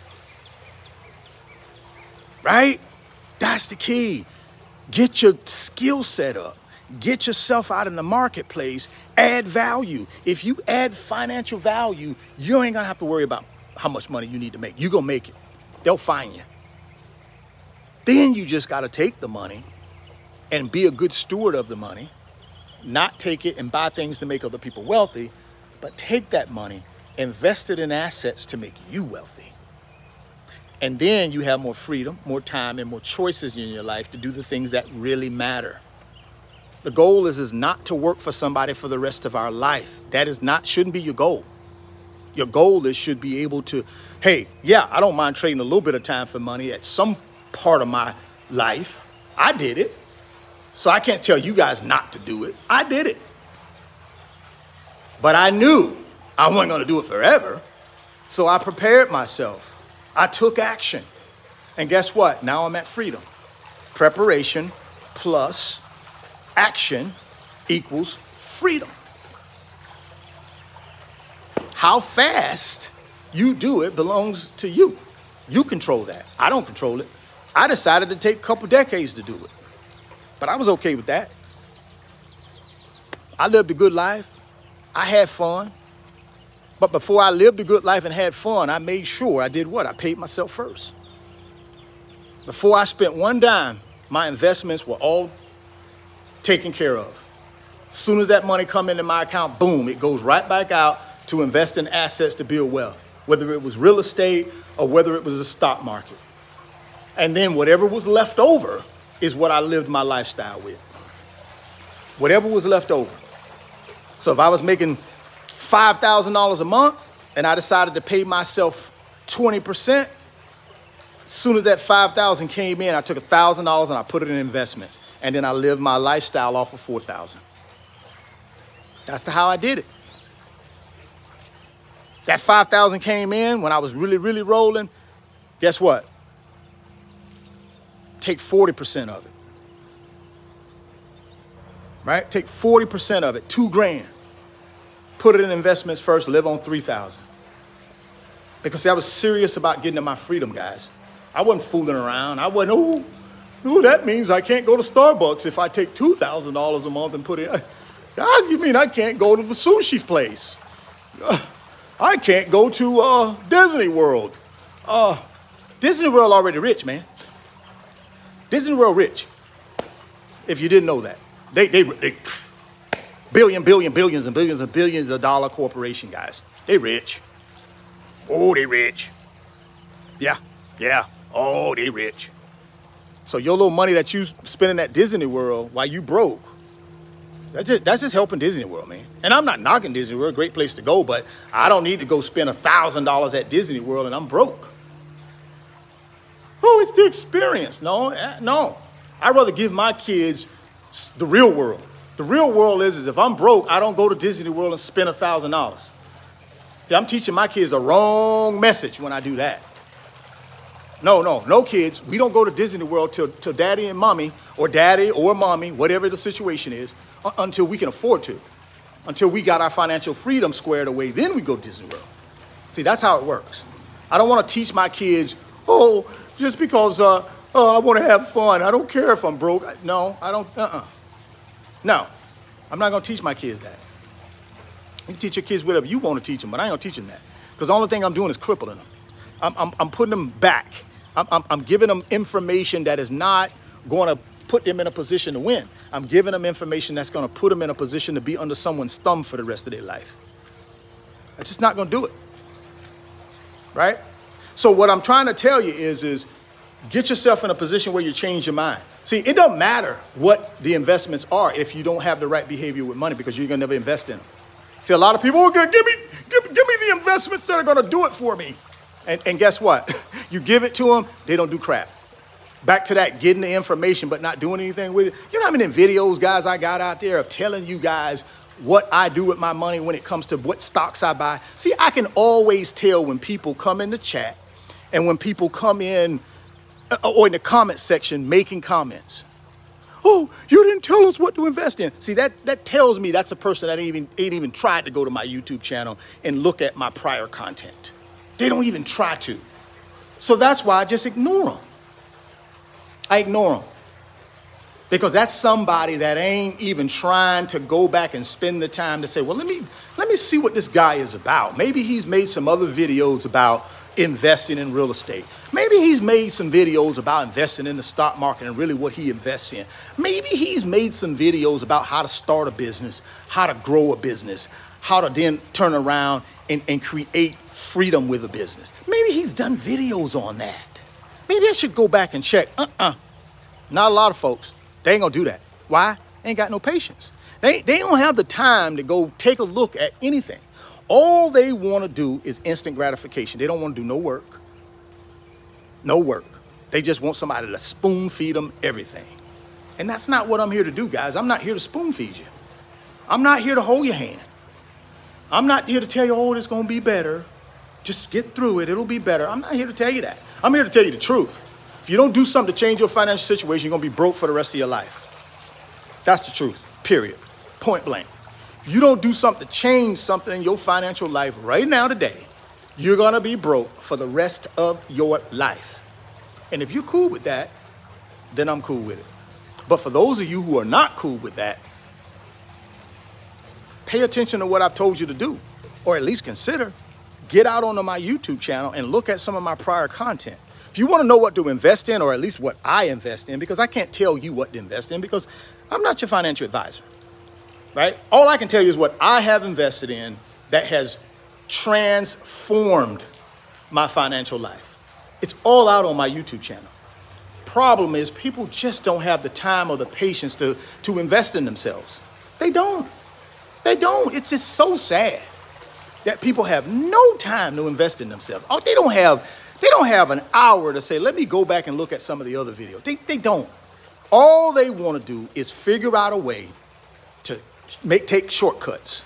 Right? That's the key. Get your skill set up. Get yourself out in the marketplace. Add value. If you add financial value, you ain't gonna have to worry about how much money you need to make. You're gonna make it. They'll find you. Then you just gotta take the money and be a good steward of the money. Not take it and buy things to make other people wealthy, but take that money, invest it in assets to make you wealthy. And then you have more freedom, more time, and more choices in your life to do the things that really matter. The goal is not to work for somebody for the rest of our life. That shouldn't be your goal. Your goal should be able to, hey, yeah, I don't mind trading a little bit of time for money at some part of my life. I did it. So I can't tell you guys not to do it. I did it. But I knew I wasn't going to do it forever. So I prepared myself. I took action. And guess what? Now I'm at freedom. Preparation plus action equals freedom. How fast you do it belongs to you. You control that. I don't control it. I decided to take a couple decades to do it. But I was okay with that. I lived a good life. I had fun. But before I lived a good life and had fun, I made sure I did what? I paid myself first. Before I spent one dime, my investments were all taken care of. As soon as that money come into my account, boom, it goes right back out to invest in assets to build wealth, whether it was real estate or whether it was the stock market. And then whatever was left over is what I lived my lifestyle with. Whatever was left over. So if I was making $5,000 a month and I decided to pay myself 20%, as soon as that $5,000 came in, I took $1,000 and I put it in investments. And then I lived my lifestyle off of $4,000. That's how I did it. That $5,000 came in when I was really, really rolling. Guess what? Take 40% of it. Right? Take 40% of it, $2,000. Put it in investments first, live on $3,000. Because see, I was serious about getting to my freedom, guys. I wasn't fooling around. I wasn't, oh, that means I can't go to Starbucks if I take $2,000 a month and put it. God, you mean I can't go to the sushi place? I can't go to Disney World. Disney World already rich, man. Disney World rich. If you didn't know that. They billions and billions of dollar corporation, guys. They rich. Oh, they rich. Yeah. Oh, they rich. So your little money that you spending at Disney World while you broke, that's just helping Disney World, man. And I'm not knocking Disney World, great place to go, but I don't need to go spend $1,000 at Disney World and I'm broke. Oh, it's the experience. No. I'd rather give my kids the real world. The real world is if I'm broke, I don't go to Disney World and spend $1,000. See, I'm teaching my kids the wrong message when I do that. No, kids. We don't go to Disney World till daddy and mommy, or daddy or mommy, whatever the situation is, until we can afford to. Until we got our financial freedom squared away, then we go to Disney World. See, that's how it works. I don't want to teach my kids, just because I want to have fun. I don't care if I'm broke. No, I don't. No, I'm not going to teach my kids that. You can teach your kids whatever you want to teach them, but I ain't going to teach them that. Because the only thing I'm doing is crippling them. I'm putting them back. I'm giving them information that is not going to put them in a position to win. I'm giving them information that's going to put them in a position to be under someone's thumb for the rest of their life. I'm just not going to do it. Right? So what I'm trying to tell you is get yourself in a position where you change your mind. See, it don't matter what the investments are if you don't have the right behavior with money, because you're going to never invest in them. See, a lot of people, give me the investments that are going to do it for me. And guess what? You give it to them, they don't do crap. Back to that, getting the information but not doing anything with it. You know how many videos, guys, I got out there of telling you guys what I do with my money when it comes to what stocks I buy? See, I can always tell when people come in the chat and when people come in or in the comment section making comments. oh, you didn't tell us what to invest in. See, that tells me that's a person that ain't even tried to go to my YouTube channel and look at my prior content. They don't even try to. So that's why I just ignore them. I ignore them. Because that's somebody that ain't even trying to go back and spend the time to say, well, let me see what this guy is about. Maybe he's made some other videos about investing in real estate. Maybe he's made some videos about investing in the stock market and really what he invests in. Maybe he's made some videos about how to start a business, how to grow a business, how to then turn around and create freedom with a business. Maybe he's done videos on that. Maybe I should go back and check. Not a lot of folks. They ain't gonna do that. Why? They ain't got no patience. They don't have the time to go take a look at anything. All they want to do is instant gratification. They don't want to do no work. No work. They just want somebody to spoon feed them everything. And that's not what I'm here to do, guys. I'm not here to spoon feed you. I'm not here to hold your hand. I'm not here to tell you, oh, it's gonna be better. Just get through it. It'll be better. I'm not here to tell you that. I'm here to tell you the truth. If you don't do something to change your financial situation, you're going to be broke for the rest of your life. That's the truth, period, point blank. If you don't do something to change something in your financial life right now today, you're going to be broke for the rest of your life. And if you're cool with that, then I'm cool with it. But for those of you who are not cool with that, pay attention to what I've told you to do, or at least consider. Get out onto my YouTube channel and look at some of my prior content. If you want to know what to invest in, or at least what I invest in, because I can't tell you what to invest in because I'm not your financial advisor, right? All I can tell you is what I have invested in that has transformed my financial life. It's all out on my YouTube channel. Problem is, people just don't have the time or the patience to invest in themselves. They don't. They don't. It's just so sad that people have no time to invest in themselves. Oh, they don't have an hour to say, let me go back and look at some of the other videos. They don't. All they want to do is figure out a way to take shortcuts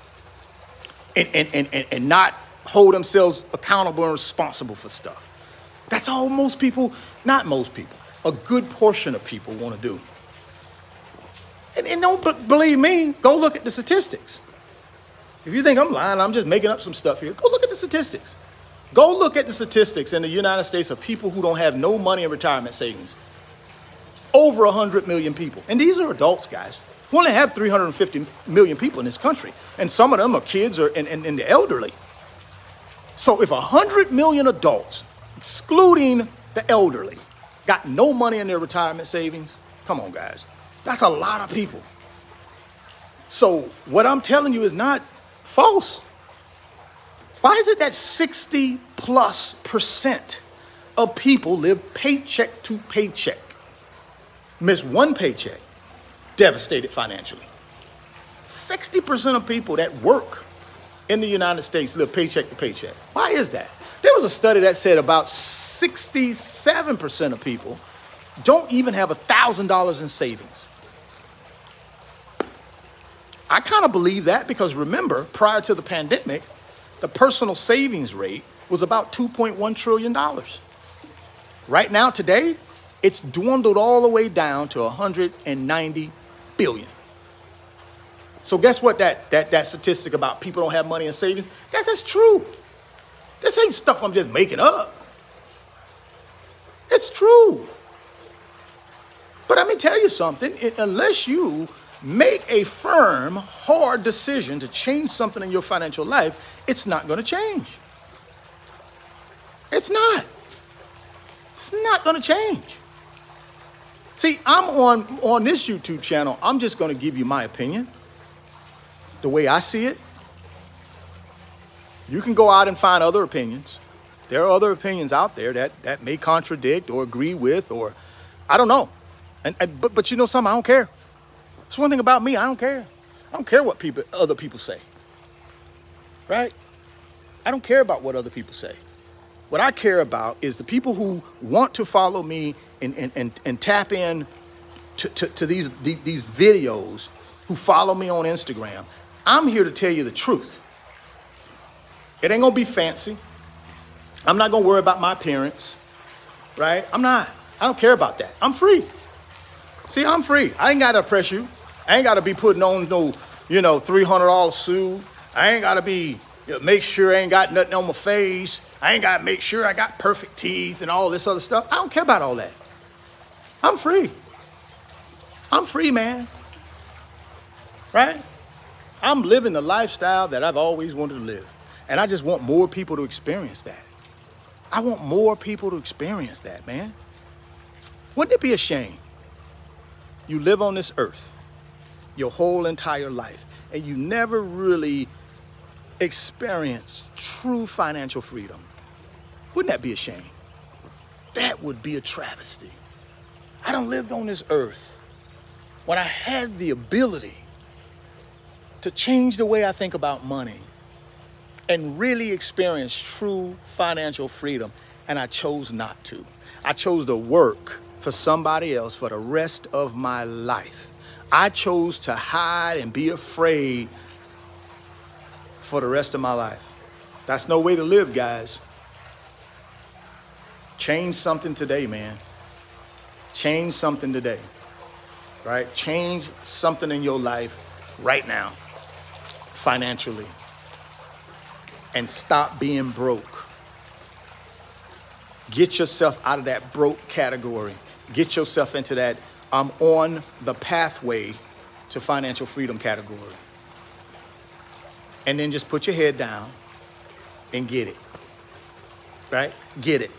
and not hold themselves accountable and responsible for stuff. That's all most people, not most people, a good portion of people want to do. And don't believe me, go look at the statistics. If you think I'm lying, I'm just making up some stuff here, go look at the statistics. Go look at the statistics in the United States of people who don't have no money in retirement savings. Over 100 million people. And these are adults, guys. We only have 350 million people in this country. And some of them are kids and the elderly. So if 100 million adults, excluding the elderly, got no money in their retirement savings, come on, guys. That's a lot of people. So what I'm telling you is not false. Why is it that 60+% of people live paycheck to paycheck? Miss one paycheck, devastated financially. 60% of people that work in the United States live paycheck to paycheck. Why is that? There was a study that said about 67% of people don't even have $1,000 in savings. I kind of believe that because remember, prior to the pandemic, the personal savings rate was about $2.1 trillion. Right now, today, it's dwindled all the way down to 190 billion. So guess what that statistic about people don't have money in savings? Guys, that's true. This ain't stuff I'm just making up. It's true. But let me tell you something, unless you make a firm, hard decision to change something in your financial life, it's not going to change. It's not. It's not going to change. See, I'm on this YouTube channel. I'm just going to give you my opinion, the way I see it. You can go out and find other opinions. There are other opinions out there that may contradict or agree with, or I don't know. But you know something? I don't care. It's one thing about me. I don't care. I don't care what other people say. Right? I don't care about what other people say. What I care about is the people who want to follow me and tap in to these videos, who follow me on Instagram. I'm here to tell you the truth. It ain't gonna be fancy. I'm not gonna worry about my appearance, right? I'm not. I don't care about that. I'm free. See, I'm free. I ain't got to press you. I ain't got to be putting on no, $300 suit. I ain't got to be, make sure I ain't got nothing on my face. I ain't got to make sure I got perfect teeth and all this other stuff. I don't care about all that. I'm free. I'm free, man. Right? I'm living the lifestyle that I've always wanted to live. And I just want more people to experience that. I want more people to experience that, man. Wouldn't it be a shame? You live on this earth your whole entire life, and you never really experience true financial freedom. Wouldn't that be a shame? That would be a travesty. I done lived on this earth when I had the ability to change the way I think about money and really experience true financial freedom, and I chose not to. I chose to work for somebody else for the rest of my life. I chose to hide and be afraid for the rest of my life. That's no way to live, guys. Change something today, man. Change something today, right? Change something in your life right now, financially, and stop being broke. Get yourself out of that broke category. Get yourself into that I'm on the pathway to financial freedom category. And then just put your head down and get it, right? Get it.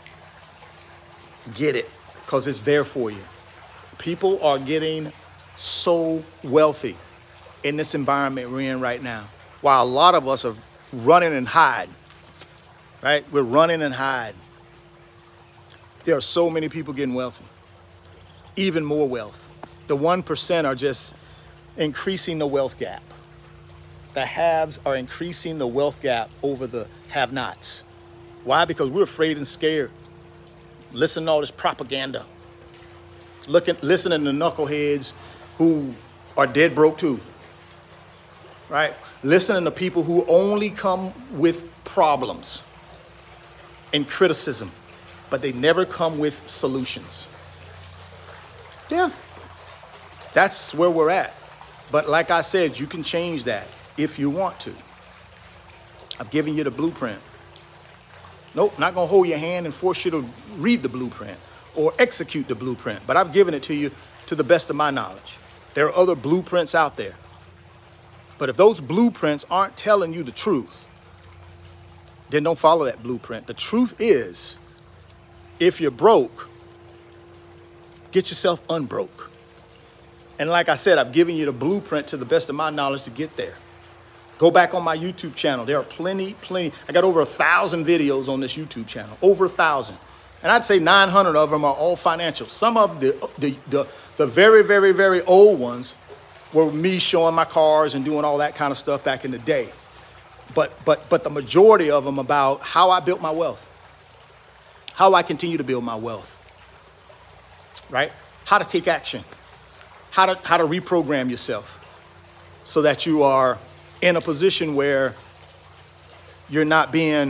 Get it, because it's there for you. People are getting so wealthy in this environment we're in right now, while a lot of us are running and hide, right? We're running and hide. There are so many people getting wealthy, even more wealth. The 1% are just increasing the wealth gap. The haves are increasing the wealth gap over the have-nots. Why? Because we're afraid and scared. Listening to all this propaganda. Listening to knuckleheads who are dead broke too. Right? Listening to people who only come with problems and criticism, but they never come with solutions. Yeah, that's where we're at. But like I said, you can change that if you want to. I've given you the blueprint. Nope, not gonna hold your hand and force you to read the blueprint or execute the blueprint, but I've given it to you to the best of my knowledge. There are other blueprints out there. But if those blueprints aren't telling you the truth, then don't follow that blueprint. The truth is, if you're broke, get yourself unbroke. And like I said, I've given you the blueprint to the best of my knowledge to get there. Go back on my YouTube channel. There are plenty. I got over 1,000 videos on this YouTube channel, over 1,000. And I'd say 900 of them are all financial. Some of the very, very, very old ones were me showing my cars and doing all that kind of stuff back in the day. But the majority of them about how I built my wealth, how I continue to build my wealth, right? How to take action, how to reprogram yourself so that you are in a position where you're not being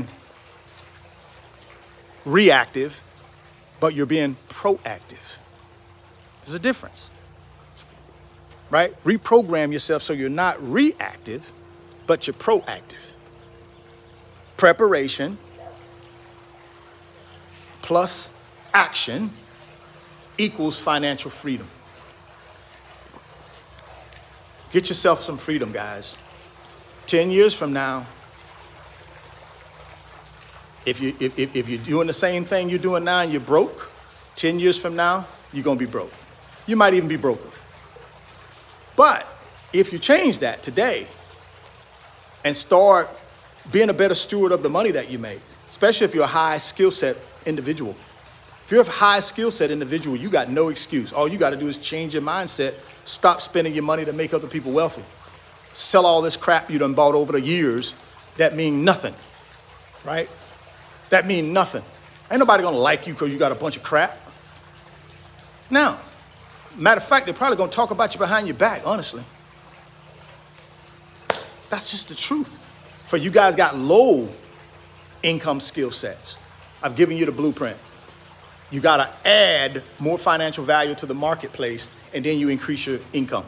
reactive, but you're being proactive. There's a difference, right? Reprogram yourself so you're not reactive, but you're proactive. Preparation plus action equals financial freedom. Get yourself some freedom, guys. 10 years from now, if you're doing the same thing you're doing now and you're broke, 10 years from now, you're going to be broke. You might even be broker. But if you change that today and start being a better steward of the money that you make, especially if you're a high skill set individual. If you're a high skill set individual, you got no excuse. All you got to do is change your mindset, stop spending your money to make other people wealthy. Sell all this crap you done bought over the years that mean nothing, right? That mean nothing. Ain't nobody gonna like you because you got a bunch of crap. Now, matter of fact, they're probably gonna talk about you behind your back, honestly. That's just the truth. For you guys got low income skill sets, I've given you the blueprint. You got to add more financial value to the marketplace, and then you increase your income.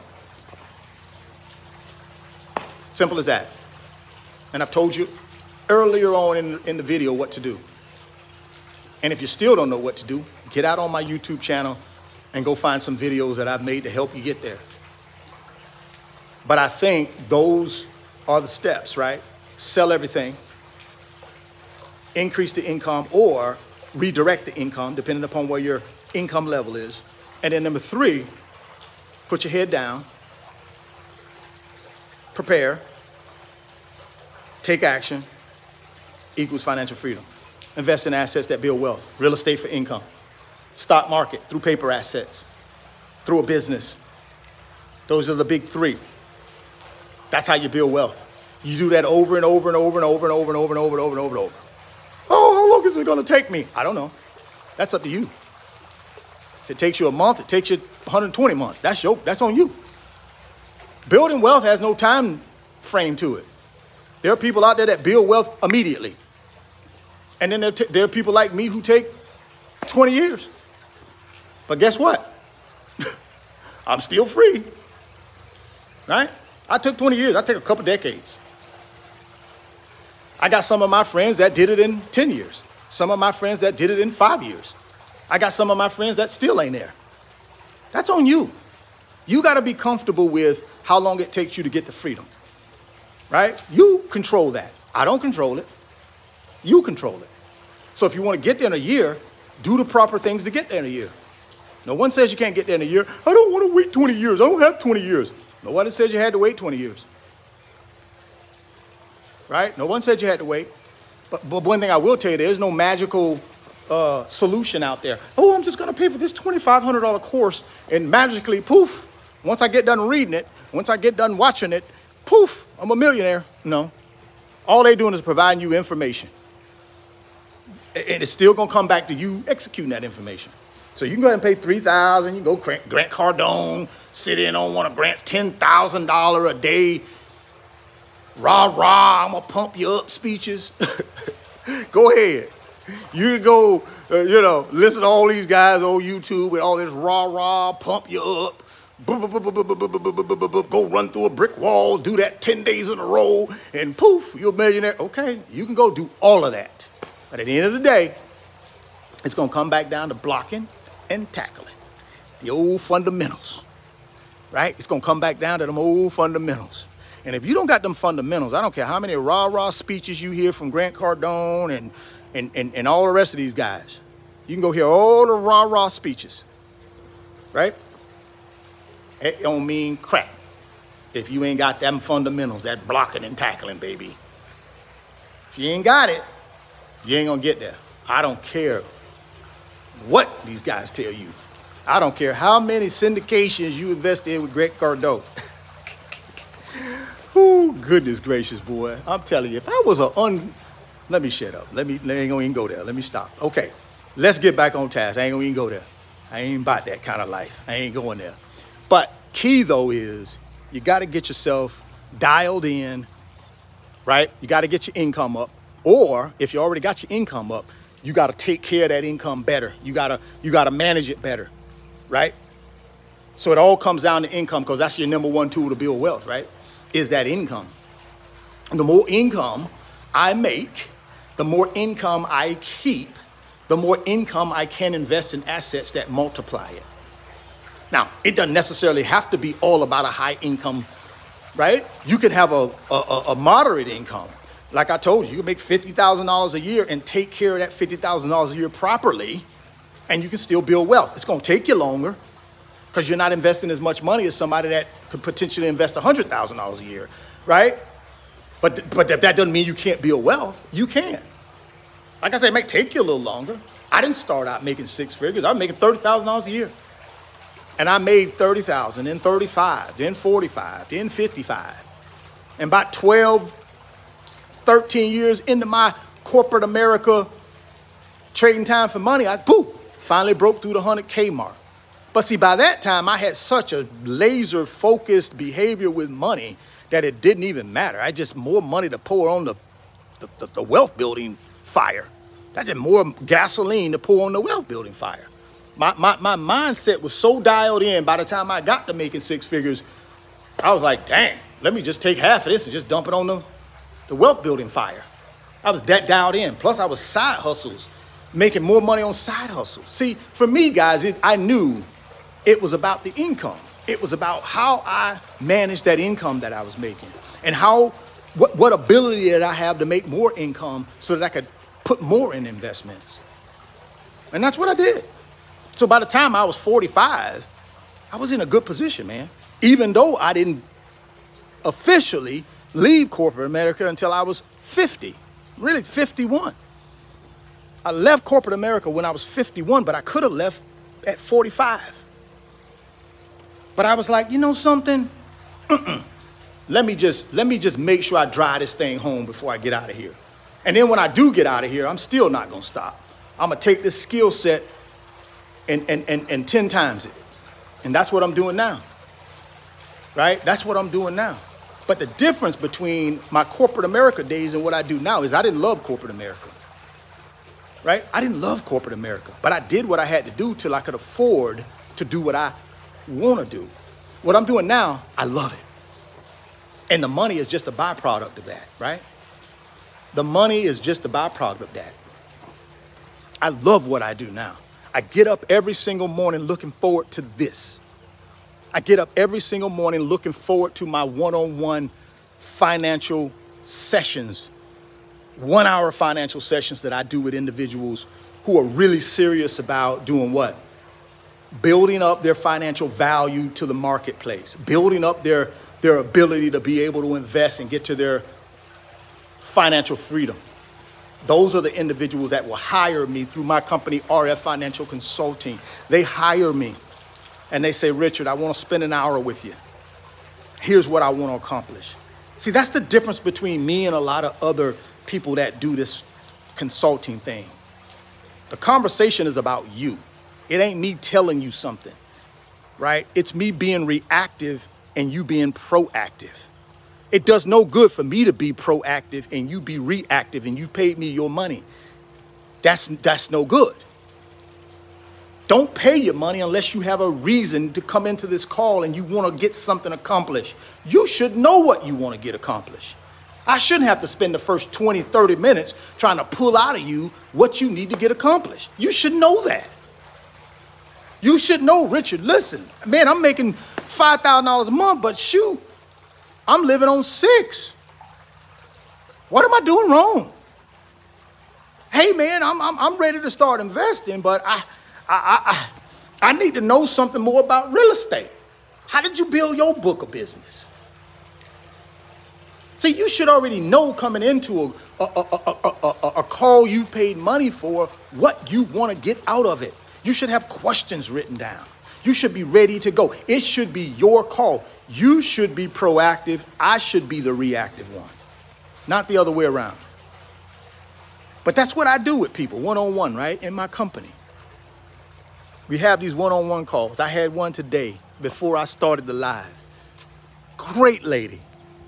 Simple as that. And I've told you earlier on in the video what to do. And if you still don't know what to do, get out on my YouTube channel and go find some videos that I've made to help you get there. But I think those are the steps, right? Sell everything, increase the income, or redirect the income, depending upon where your income level is. And then number 3, put your head down, prepare, take action, equals financial freedom. Invest in assets that build wealth, real estate for income, stock market through paper assets, through a business. Those are the big 3. That's how you build wealth. You do that over and over and over and over and over and over and over and over and over and over. Oh, how long is it going to take me? I don't know. That's up to you. If it takes you a month, it takes you 120 months. That's on you. Building wealth has no time frame to it. There are people out there that build wealth immediately. And then there are people like me who take 20 years. But guess what? I'm still free. Right? I took 20 years. I take a couple decades. I got some of my friends that did it in 10 years. Some of my friends that did it in 5 years. I got some of my friends that still ain't there. That's on you. You got to be comfortable with how long it takes you to get to freedom. Right? You control that. I don't control it. You control it. So if you want to get there in a year, do the proper things to get there in a year. No one says you can't get there in a year. I don't want to wait 20 years. I don't have 20 years. Nobody says you had to wait 20 years. Right? No one said you had to wait. But one thing I will tell you, there's no magical solution out there. Oh, I'm just going to pay for this $2,500 course, and magically, poof, once I get done reading it, once I get done watching it, poof, I'm a millionaire. No. All they're doing is providing you information. And it's still going to come back to you executing that information. So you can go ahead and pay $3,000. You can go Grant Cardone, sit in on one of Grant's $10,000 a day. Rah, rah, I'm going to pump you up speeches. Go ahead. You can go, listen to all these guys on YouTube with all this rah, rah, pump you up. Go run through a brick wall, do that 10 days in a row, and poof, you're a millionaire. Okay, you can go do all of that. But at the end of the day, it's going to come back down to blocking and tackling. The old fundamentals, right? It's going to come back down to them old fundamentals. And if you don't got them fundamentals, I don't care how many rah-rah speeches you hear from Grant Cardone and all the rest of these guys. You can go hear all the rah-rah speeches, right? It don't mean crap if you ain't got them fundamentals, that blocking and tackling, baby. If you ain't got it, you ain't gonna get there. I don't care what these guys tell you. I don't care how many syndications you invested with Grant Cardone. Oh, goodness gracious, boy. I'm telling you, if I was let me shut up. I ain't gonna even go there. Let me stop. Okay, let's get back on task. I ain't gonna even go there. I ain't about that kind of life. I ain't going there. But key, though, is you got to get yourself dialed in, right? You got to get your income up. Or if you already got your income up, you got to take care of that income better. You got to manage it better, right? So it all comes down to income, because that's your number one tool to build wealth, right? Is that income. And the more income I make, the more income I keep, the more income I can invest in assets that multiply it. Now, it doesn't necessarily have to be all about a high income, right? You can have a moderate income. Like I told you, you can make $50,000 a year and take care of that $50,000 a year properly, and you can still build wealth. It's going to take you longer because you're not investing as much money as somebody that could potentially invest $100,000 a year, right? But that doesn't mean you can't build wealth. You can. Like I said, it may take you a little longer. I didn't start out making 6 figures. I was making $30,000 a year. And I made 30,000, then 35, then 45, then 55. And about 12, 13 years into my corporate America trading time for money, I finally broke through the 100K mark. But see, by that time, I had such a laser-focused behavior with money that it didn't even matter. I just more money to pour on the wealth building fire. That's just more gasoline to pour on the wealth building fire. My mindset was so dialed in by the time I got to making six figures, I was like, dang, let me just take half of this and just dump it on the wealth building fire. I was that dialed in. Plus I was side hustles, making more money on side hustles. See, for me, guys, I knew it was about the income. It was about how I managed that income that I was making and what ability that I have to make more income so that I could put more in investments. And that's what I did. So by the time I was 45, I was in a good position, man. Even though I didn't officially leave corporate America until I was 50, really 51. I left corporate America when I was 51, but I could have left at 45. But I was like, you know something? Let me just make sure I drive this thing home before I get out of here. And then when I do get out of here, I'm still not gonna stop. I'm gonna take this skill set and 10 times it. And that's what I'm doing now, right? That's what I'm doing now. But the difference between my corporate America days and what I do now is I didn't love corporate America, right? I didn't love corporate America, but I did what I had to do till I could afford to do what I want to do. What I'm doing now, I love it. And the money is just a byproduct of that, right? The money is just a byproduct of that. I love what I do now. I get up every single morning looking forward to this. I get up every single morning looking forward to my one-on-one financial sessions, 1 hour financial sessions that I do with individuals who are really serious about doing what? Building up their financial value to the marketplace, building up their ability to be able to invest and get to their financial freedom. Those are the individuals that will hire me through my company, RF Financial Consulting. They hire me and they say, Richard, I want to spend an hour with you. Here's what I want to accomplish. See, that's the difference between me and a lot of other people that do this consulting thing. The conversation is about you. It ain't me telling you something, right? It's me being reactive and you being proactive. It does no good for me to be proactive and you be reactive and you paid me your money. That's no good. Don't pay your money unless you have a reason to come into this call and you want to get something accomplished. You should know what you want to get accomplished. I shouldn't have to spend the first 20, 30 minutes trying to pull out of you what you need to get accomplished. You should know that. You should know, Richard, listen, man, I'm making $5,000 a month, but shoot, I'm living on $6,000. What am I doing wrong? Hey, man, I'm ready to start investing, but I need to know something more about real estate. How did you build your book of business? See, you should already know coming into a call you've paid money for what you want to get out of it. You should have questions written down. You should be ready to go. It should be your call. You should be proactive. I should be the reactive one, not the other way around. But that's what I do with people, one-on-one, right, in my company. We have these one-on-one calls. I had one today before I started the live. Great lady,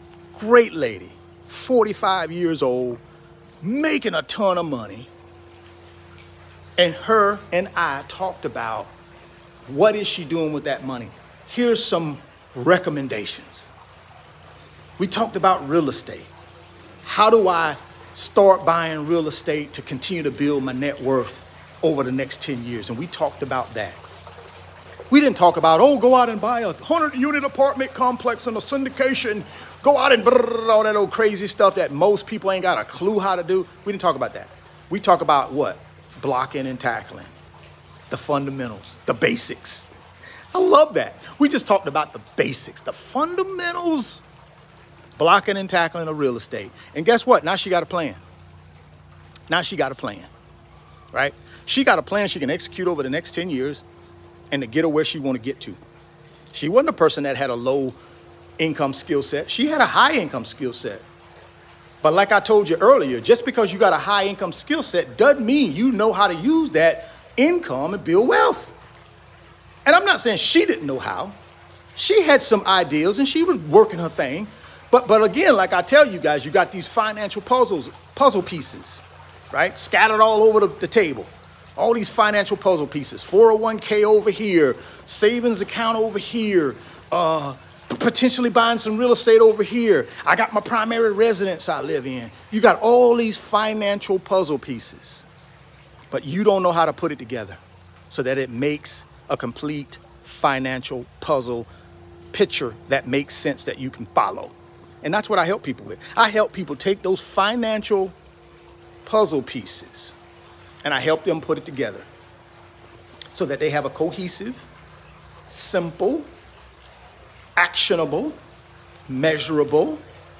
45 years old, making a ton of money. And her and I talked about what is she doing with that money. Here's some recommendations. We talked about real estate. How do I start buying real estate to continue to build my net worth over the next 10 years? And we talked about that. We didn't talk about, oh, go out and buy a 100-unit apartment complex and a syndication. Go out and all that old crazy stuff that most people ain't got a clue how to do. We didn't talk about that. We talk about what? Blocking and tackling, the fundamentals, the basics. I love that. We just talked about the basics, the fundamentals, blocking and tackling of real estate. And guess what? Now she got a plan. Now she got a plan, right? She got a plan she can execute over the next 10 years and to get her where she want to get to. She wasn't a person that had a low income skill set. She had a high income skill set. But like I told you earlier, just because you got a high income skill set doesn't mean you know how to use that income and build wealth. And I'm not saying she didn't know how. She had some ideas and she was working her thing. But again, like I tell you guys, you got these financial puzzle pieces. right? Scattered all over the table. All these financial puzzle pieces, 401k over here, savings account over here, potentially buying some real estate over here. I got my primary residence I live in. You got all these financial puzzle pieces, but you don't know how to put it together so that it makes a complete financial puzzle picture that makes sense that you can follow. And that's what I help people with. I help people take those financial puzzle pieces and I help them put it together so that they have a cohesive, simple, actionable, measurable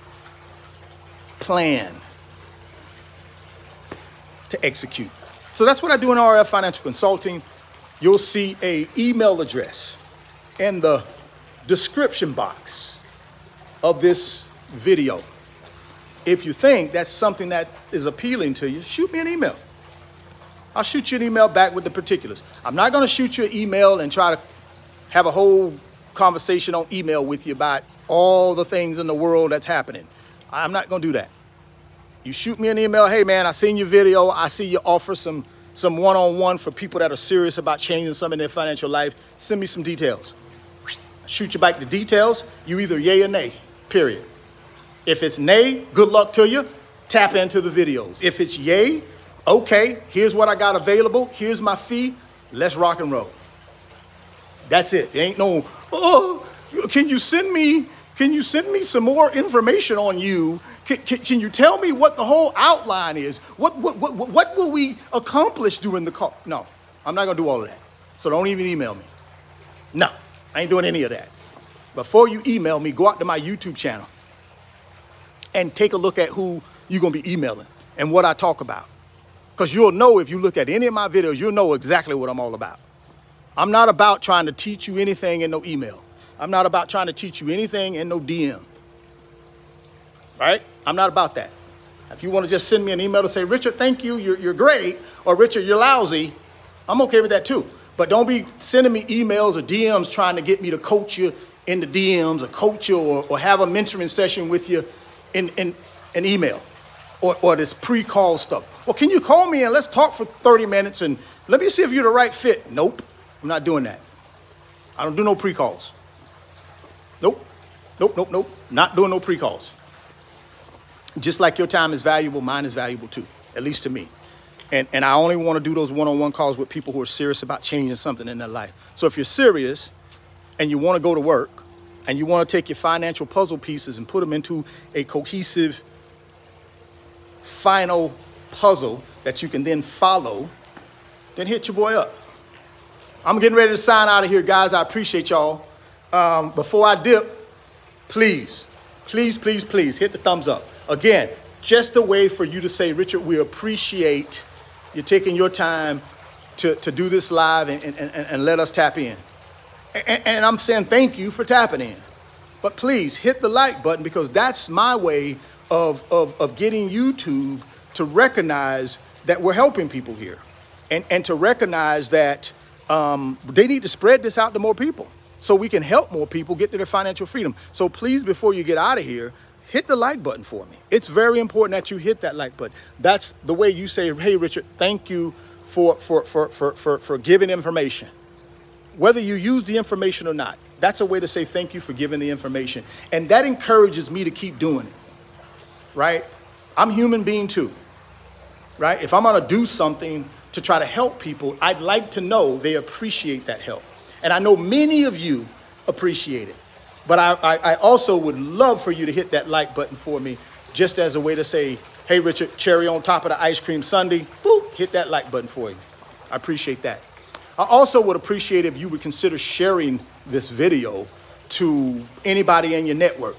plan to execute. So that's what I do in RF Financial Consulting. You'll see an email address in the description box of this video. If you think that's something that is appealing to you, shoot me an email. I'll shoot you an email back with the particulars. I'm not going to shoot you an email and try to have a whole conversation on email with you about all the things in the world that's happening. I'm not going to do that. You shoot me an email. Hey, man, I seen your video. I see you offer some one-on-one for people that are serious about changing something in their financial life. Send me some details. Shoot you back the details. You either yay or nay, period. If it's nay, good luck to you. Tap into the videos. If it's yay, okay, here's what I got available. Here's my fee. Let's rock and roll. That's it. There ain't no, oh, can you send me some more information on you? Can you tell me what the whole outline is? What will we accomplish during the call? No, I'm not going to do all of that. So don't even email me. No, I ain't doing any of that. Before you email me, go out to my YouTube channel and take a look at who you're going to be emailing and what I talk about. Because you'll know if you look at any of my videos, you'll know exactly what I'm all about. I'm not about trying to teach you anything in no email. I'm not about trying to teach you anything in no DM. Right? I'm not about that. If you want to just send me an email to say, Richard, thank you, you're great, or Richard, you're lousy, I'm okay with that too. But don't be sending me emails or DMs trying to get me to coach you in the DMs or coach you or have a mentoring session with you in an email or this pre-call stuff. Well, can you call me and let's talk for 30 minutes and let me see if you're the right fit? Nope, I'm not doing that. I don't do no pre-calls. Nope, not doing no pre-calls. Just like your time is valuable, mine is valuable too, at least to me. And I only want to do those one-on-one calls with people who are serious about changing something in their life. So if you're serious and you want to go to work and you want to take your financial puzzle pieces and put them into a cohesive final puzzle that you can then follow, then hit your boy up. I'm getting ready to sign out of here, guys. I appreciate y'all. Before I dip, please hit the thumbs up. Again, just a way for you to say, Richard, we appreciate you taking your time to do this live and let us tap in. And I'm saying thank you for tapping in. But please hit the like button because that's my way of getting YouTube to recognize that we're helping people here and to recognize that they need to spread this out to more people so we can help more people get to their financial freedom. So please, before you get out of here, hit the like button for me. It's very important that you hit that like button. That's the way you say, hey, Richard, thank you for giving information. Whether you use the information or not, that's a way to say thank you for giving the information. And that encourages me to keep doing it, right? I'm a human being too, right? If I'm gonna do something to try to help people, I'd like to know they appreciate that help. And I know many of you appreciate it. But I also would love for you to hit that like button for me, just as a way to say, hey, Richard, cherry on top of the ice cream sundae, boop, hit that like button for you. I appreciate that. I also would appreciate if you would consider sharing this video to anybody in your network,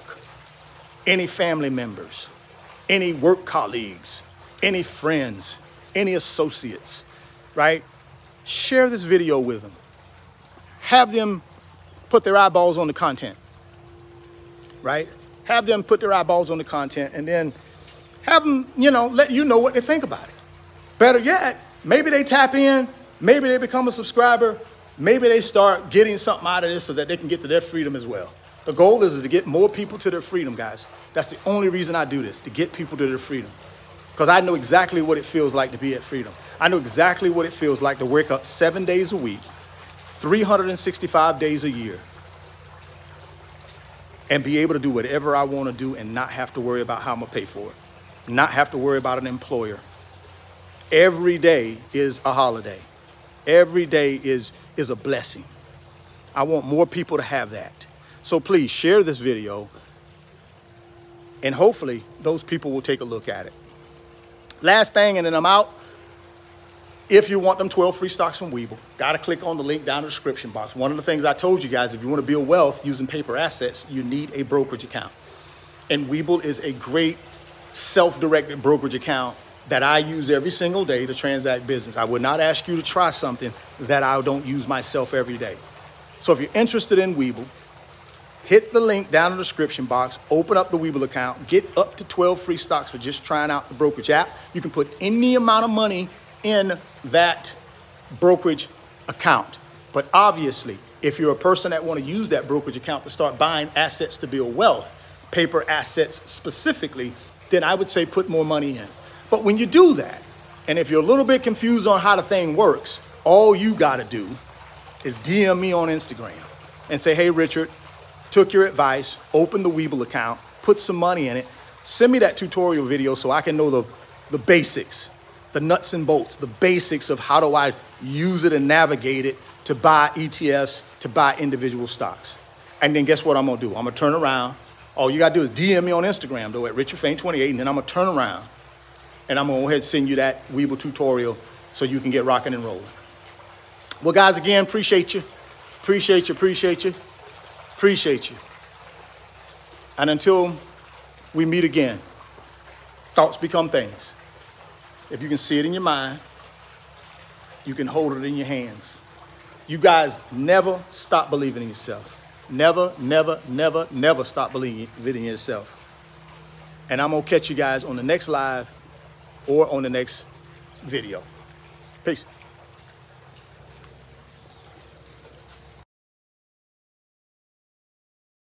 any family members, any work colleagues, any friends, any associates, right? Share this video with them. Have them put their eyeballs on the content. Right? Have them put their eyeballs on the content and then have them, let you know what they think about it. Better yet, maybe they tap in, maybe they become a subscriber, maybe they start getting something out of this so that they can get to their freedom as well. The goal is to get more people to their freedom, guys. That's the only reason I do this, to get people to their freedom. because I know exactly what it feels like to be at freedom. I know exactly what it feels like to wake up 7 days a week, 365 days a year, and be able to do whatever I want to do and not have to worry about how I'm going to pay for it, not have to worry about an employer. Every day is a holiday. Every day is a blessing. I want more people to have that. So please share this video, and hopefully those people will take a look at it. Last thing, and then I'm out. If you want them 12 free stocks from Webull, got to click on the link down in the description box. One of the things I told you guys, if you want to build wealth using paper assets, you need a brokerage account. And Webull is a great self-directed brokerage account that I use every single day to transact business. I would not ask you to try something that I don't use myself every day. So if you're interested in Webull, hit the link down in the description box, open up the Webull account, get up to 12 free stocks for just trying out the brokerage app. You can put any amount of money in that brokerage account. But obviously, if you're a person that want to use that brokerage account to start buying assets to build wealth, paper assets specifically, then I would say put more money in. But when you do that, and if you're a little bit confused on how the thing works, all you got to do is DM me on Instagram and say, hey, Richard, took your advice, open the Webull account, put some money in it, send me that tutorial video so I can know the basics, the nuts and bolts, the basics of how do I use it and navigate it to buy ETFs, to buy individual stocks. And then guess what I'm gonna do? I'm gonna turn around. All you gotta do is DM me on Instagram though at RichardFain28, and then I'm gonna turn around and I'm gonna go ahead and send you that Webull tutorial so you can get rocking and rolling. Well, guys, again, appreciate you. Appreciate you, appreciate you, appreciate you. And until we meet again, thoughts become things. If you can see it in your mind, you can hold it in your hands. You guys never stop believing in yourself. Never, never, never, never stop believing in yourself. And I'm gonna catch you guys on the next live or on the next video. Peace.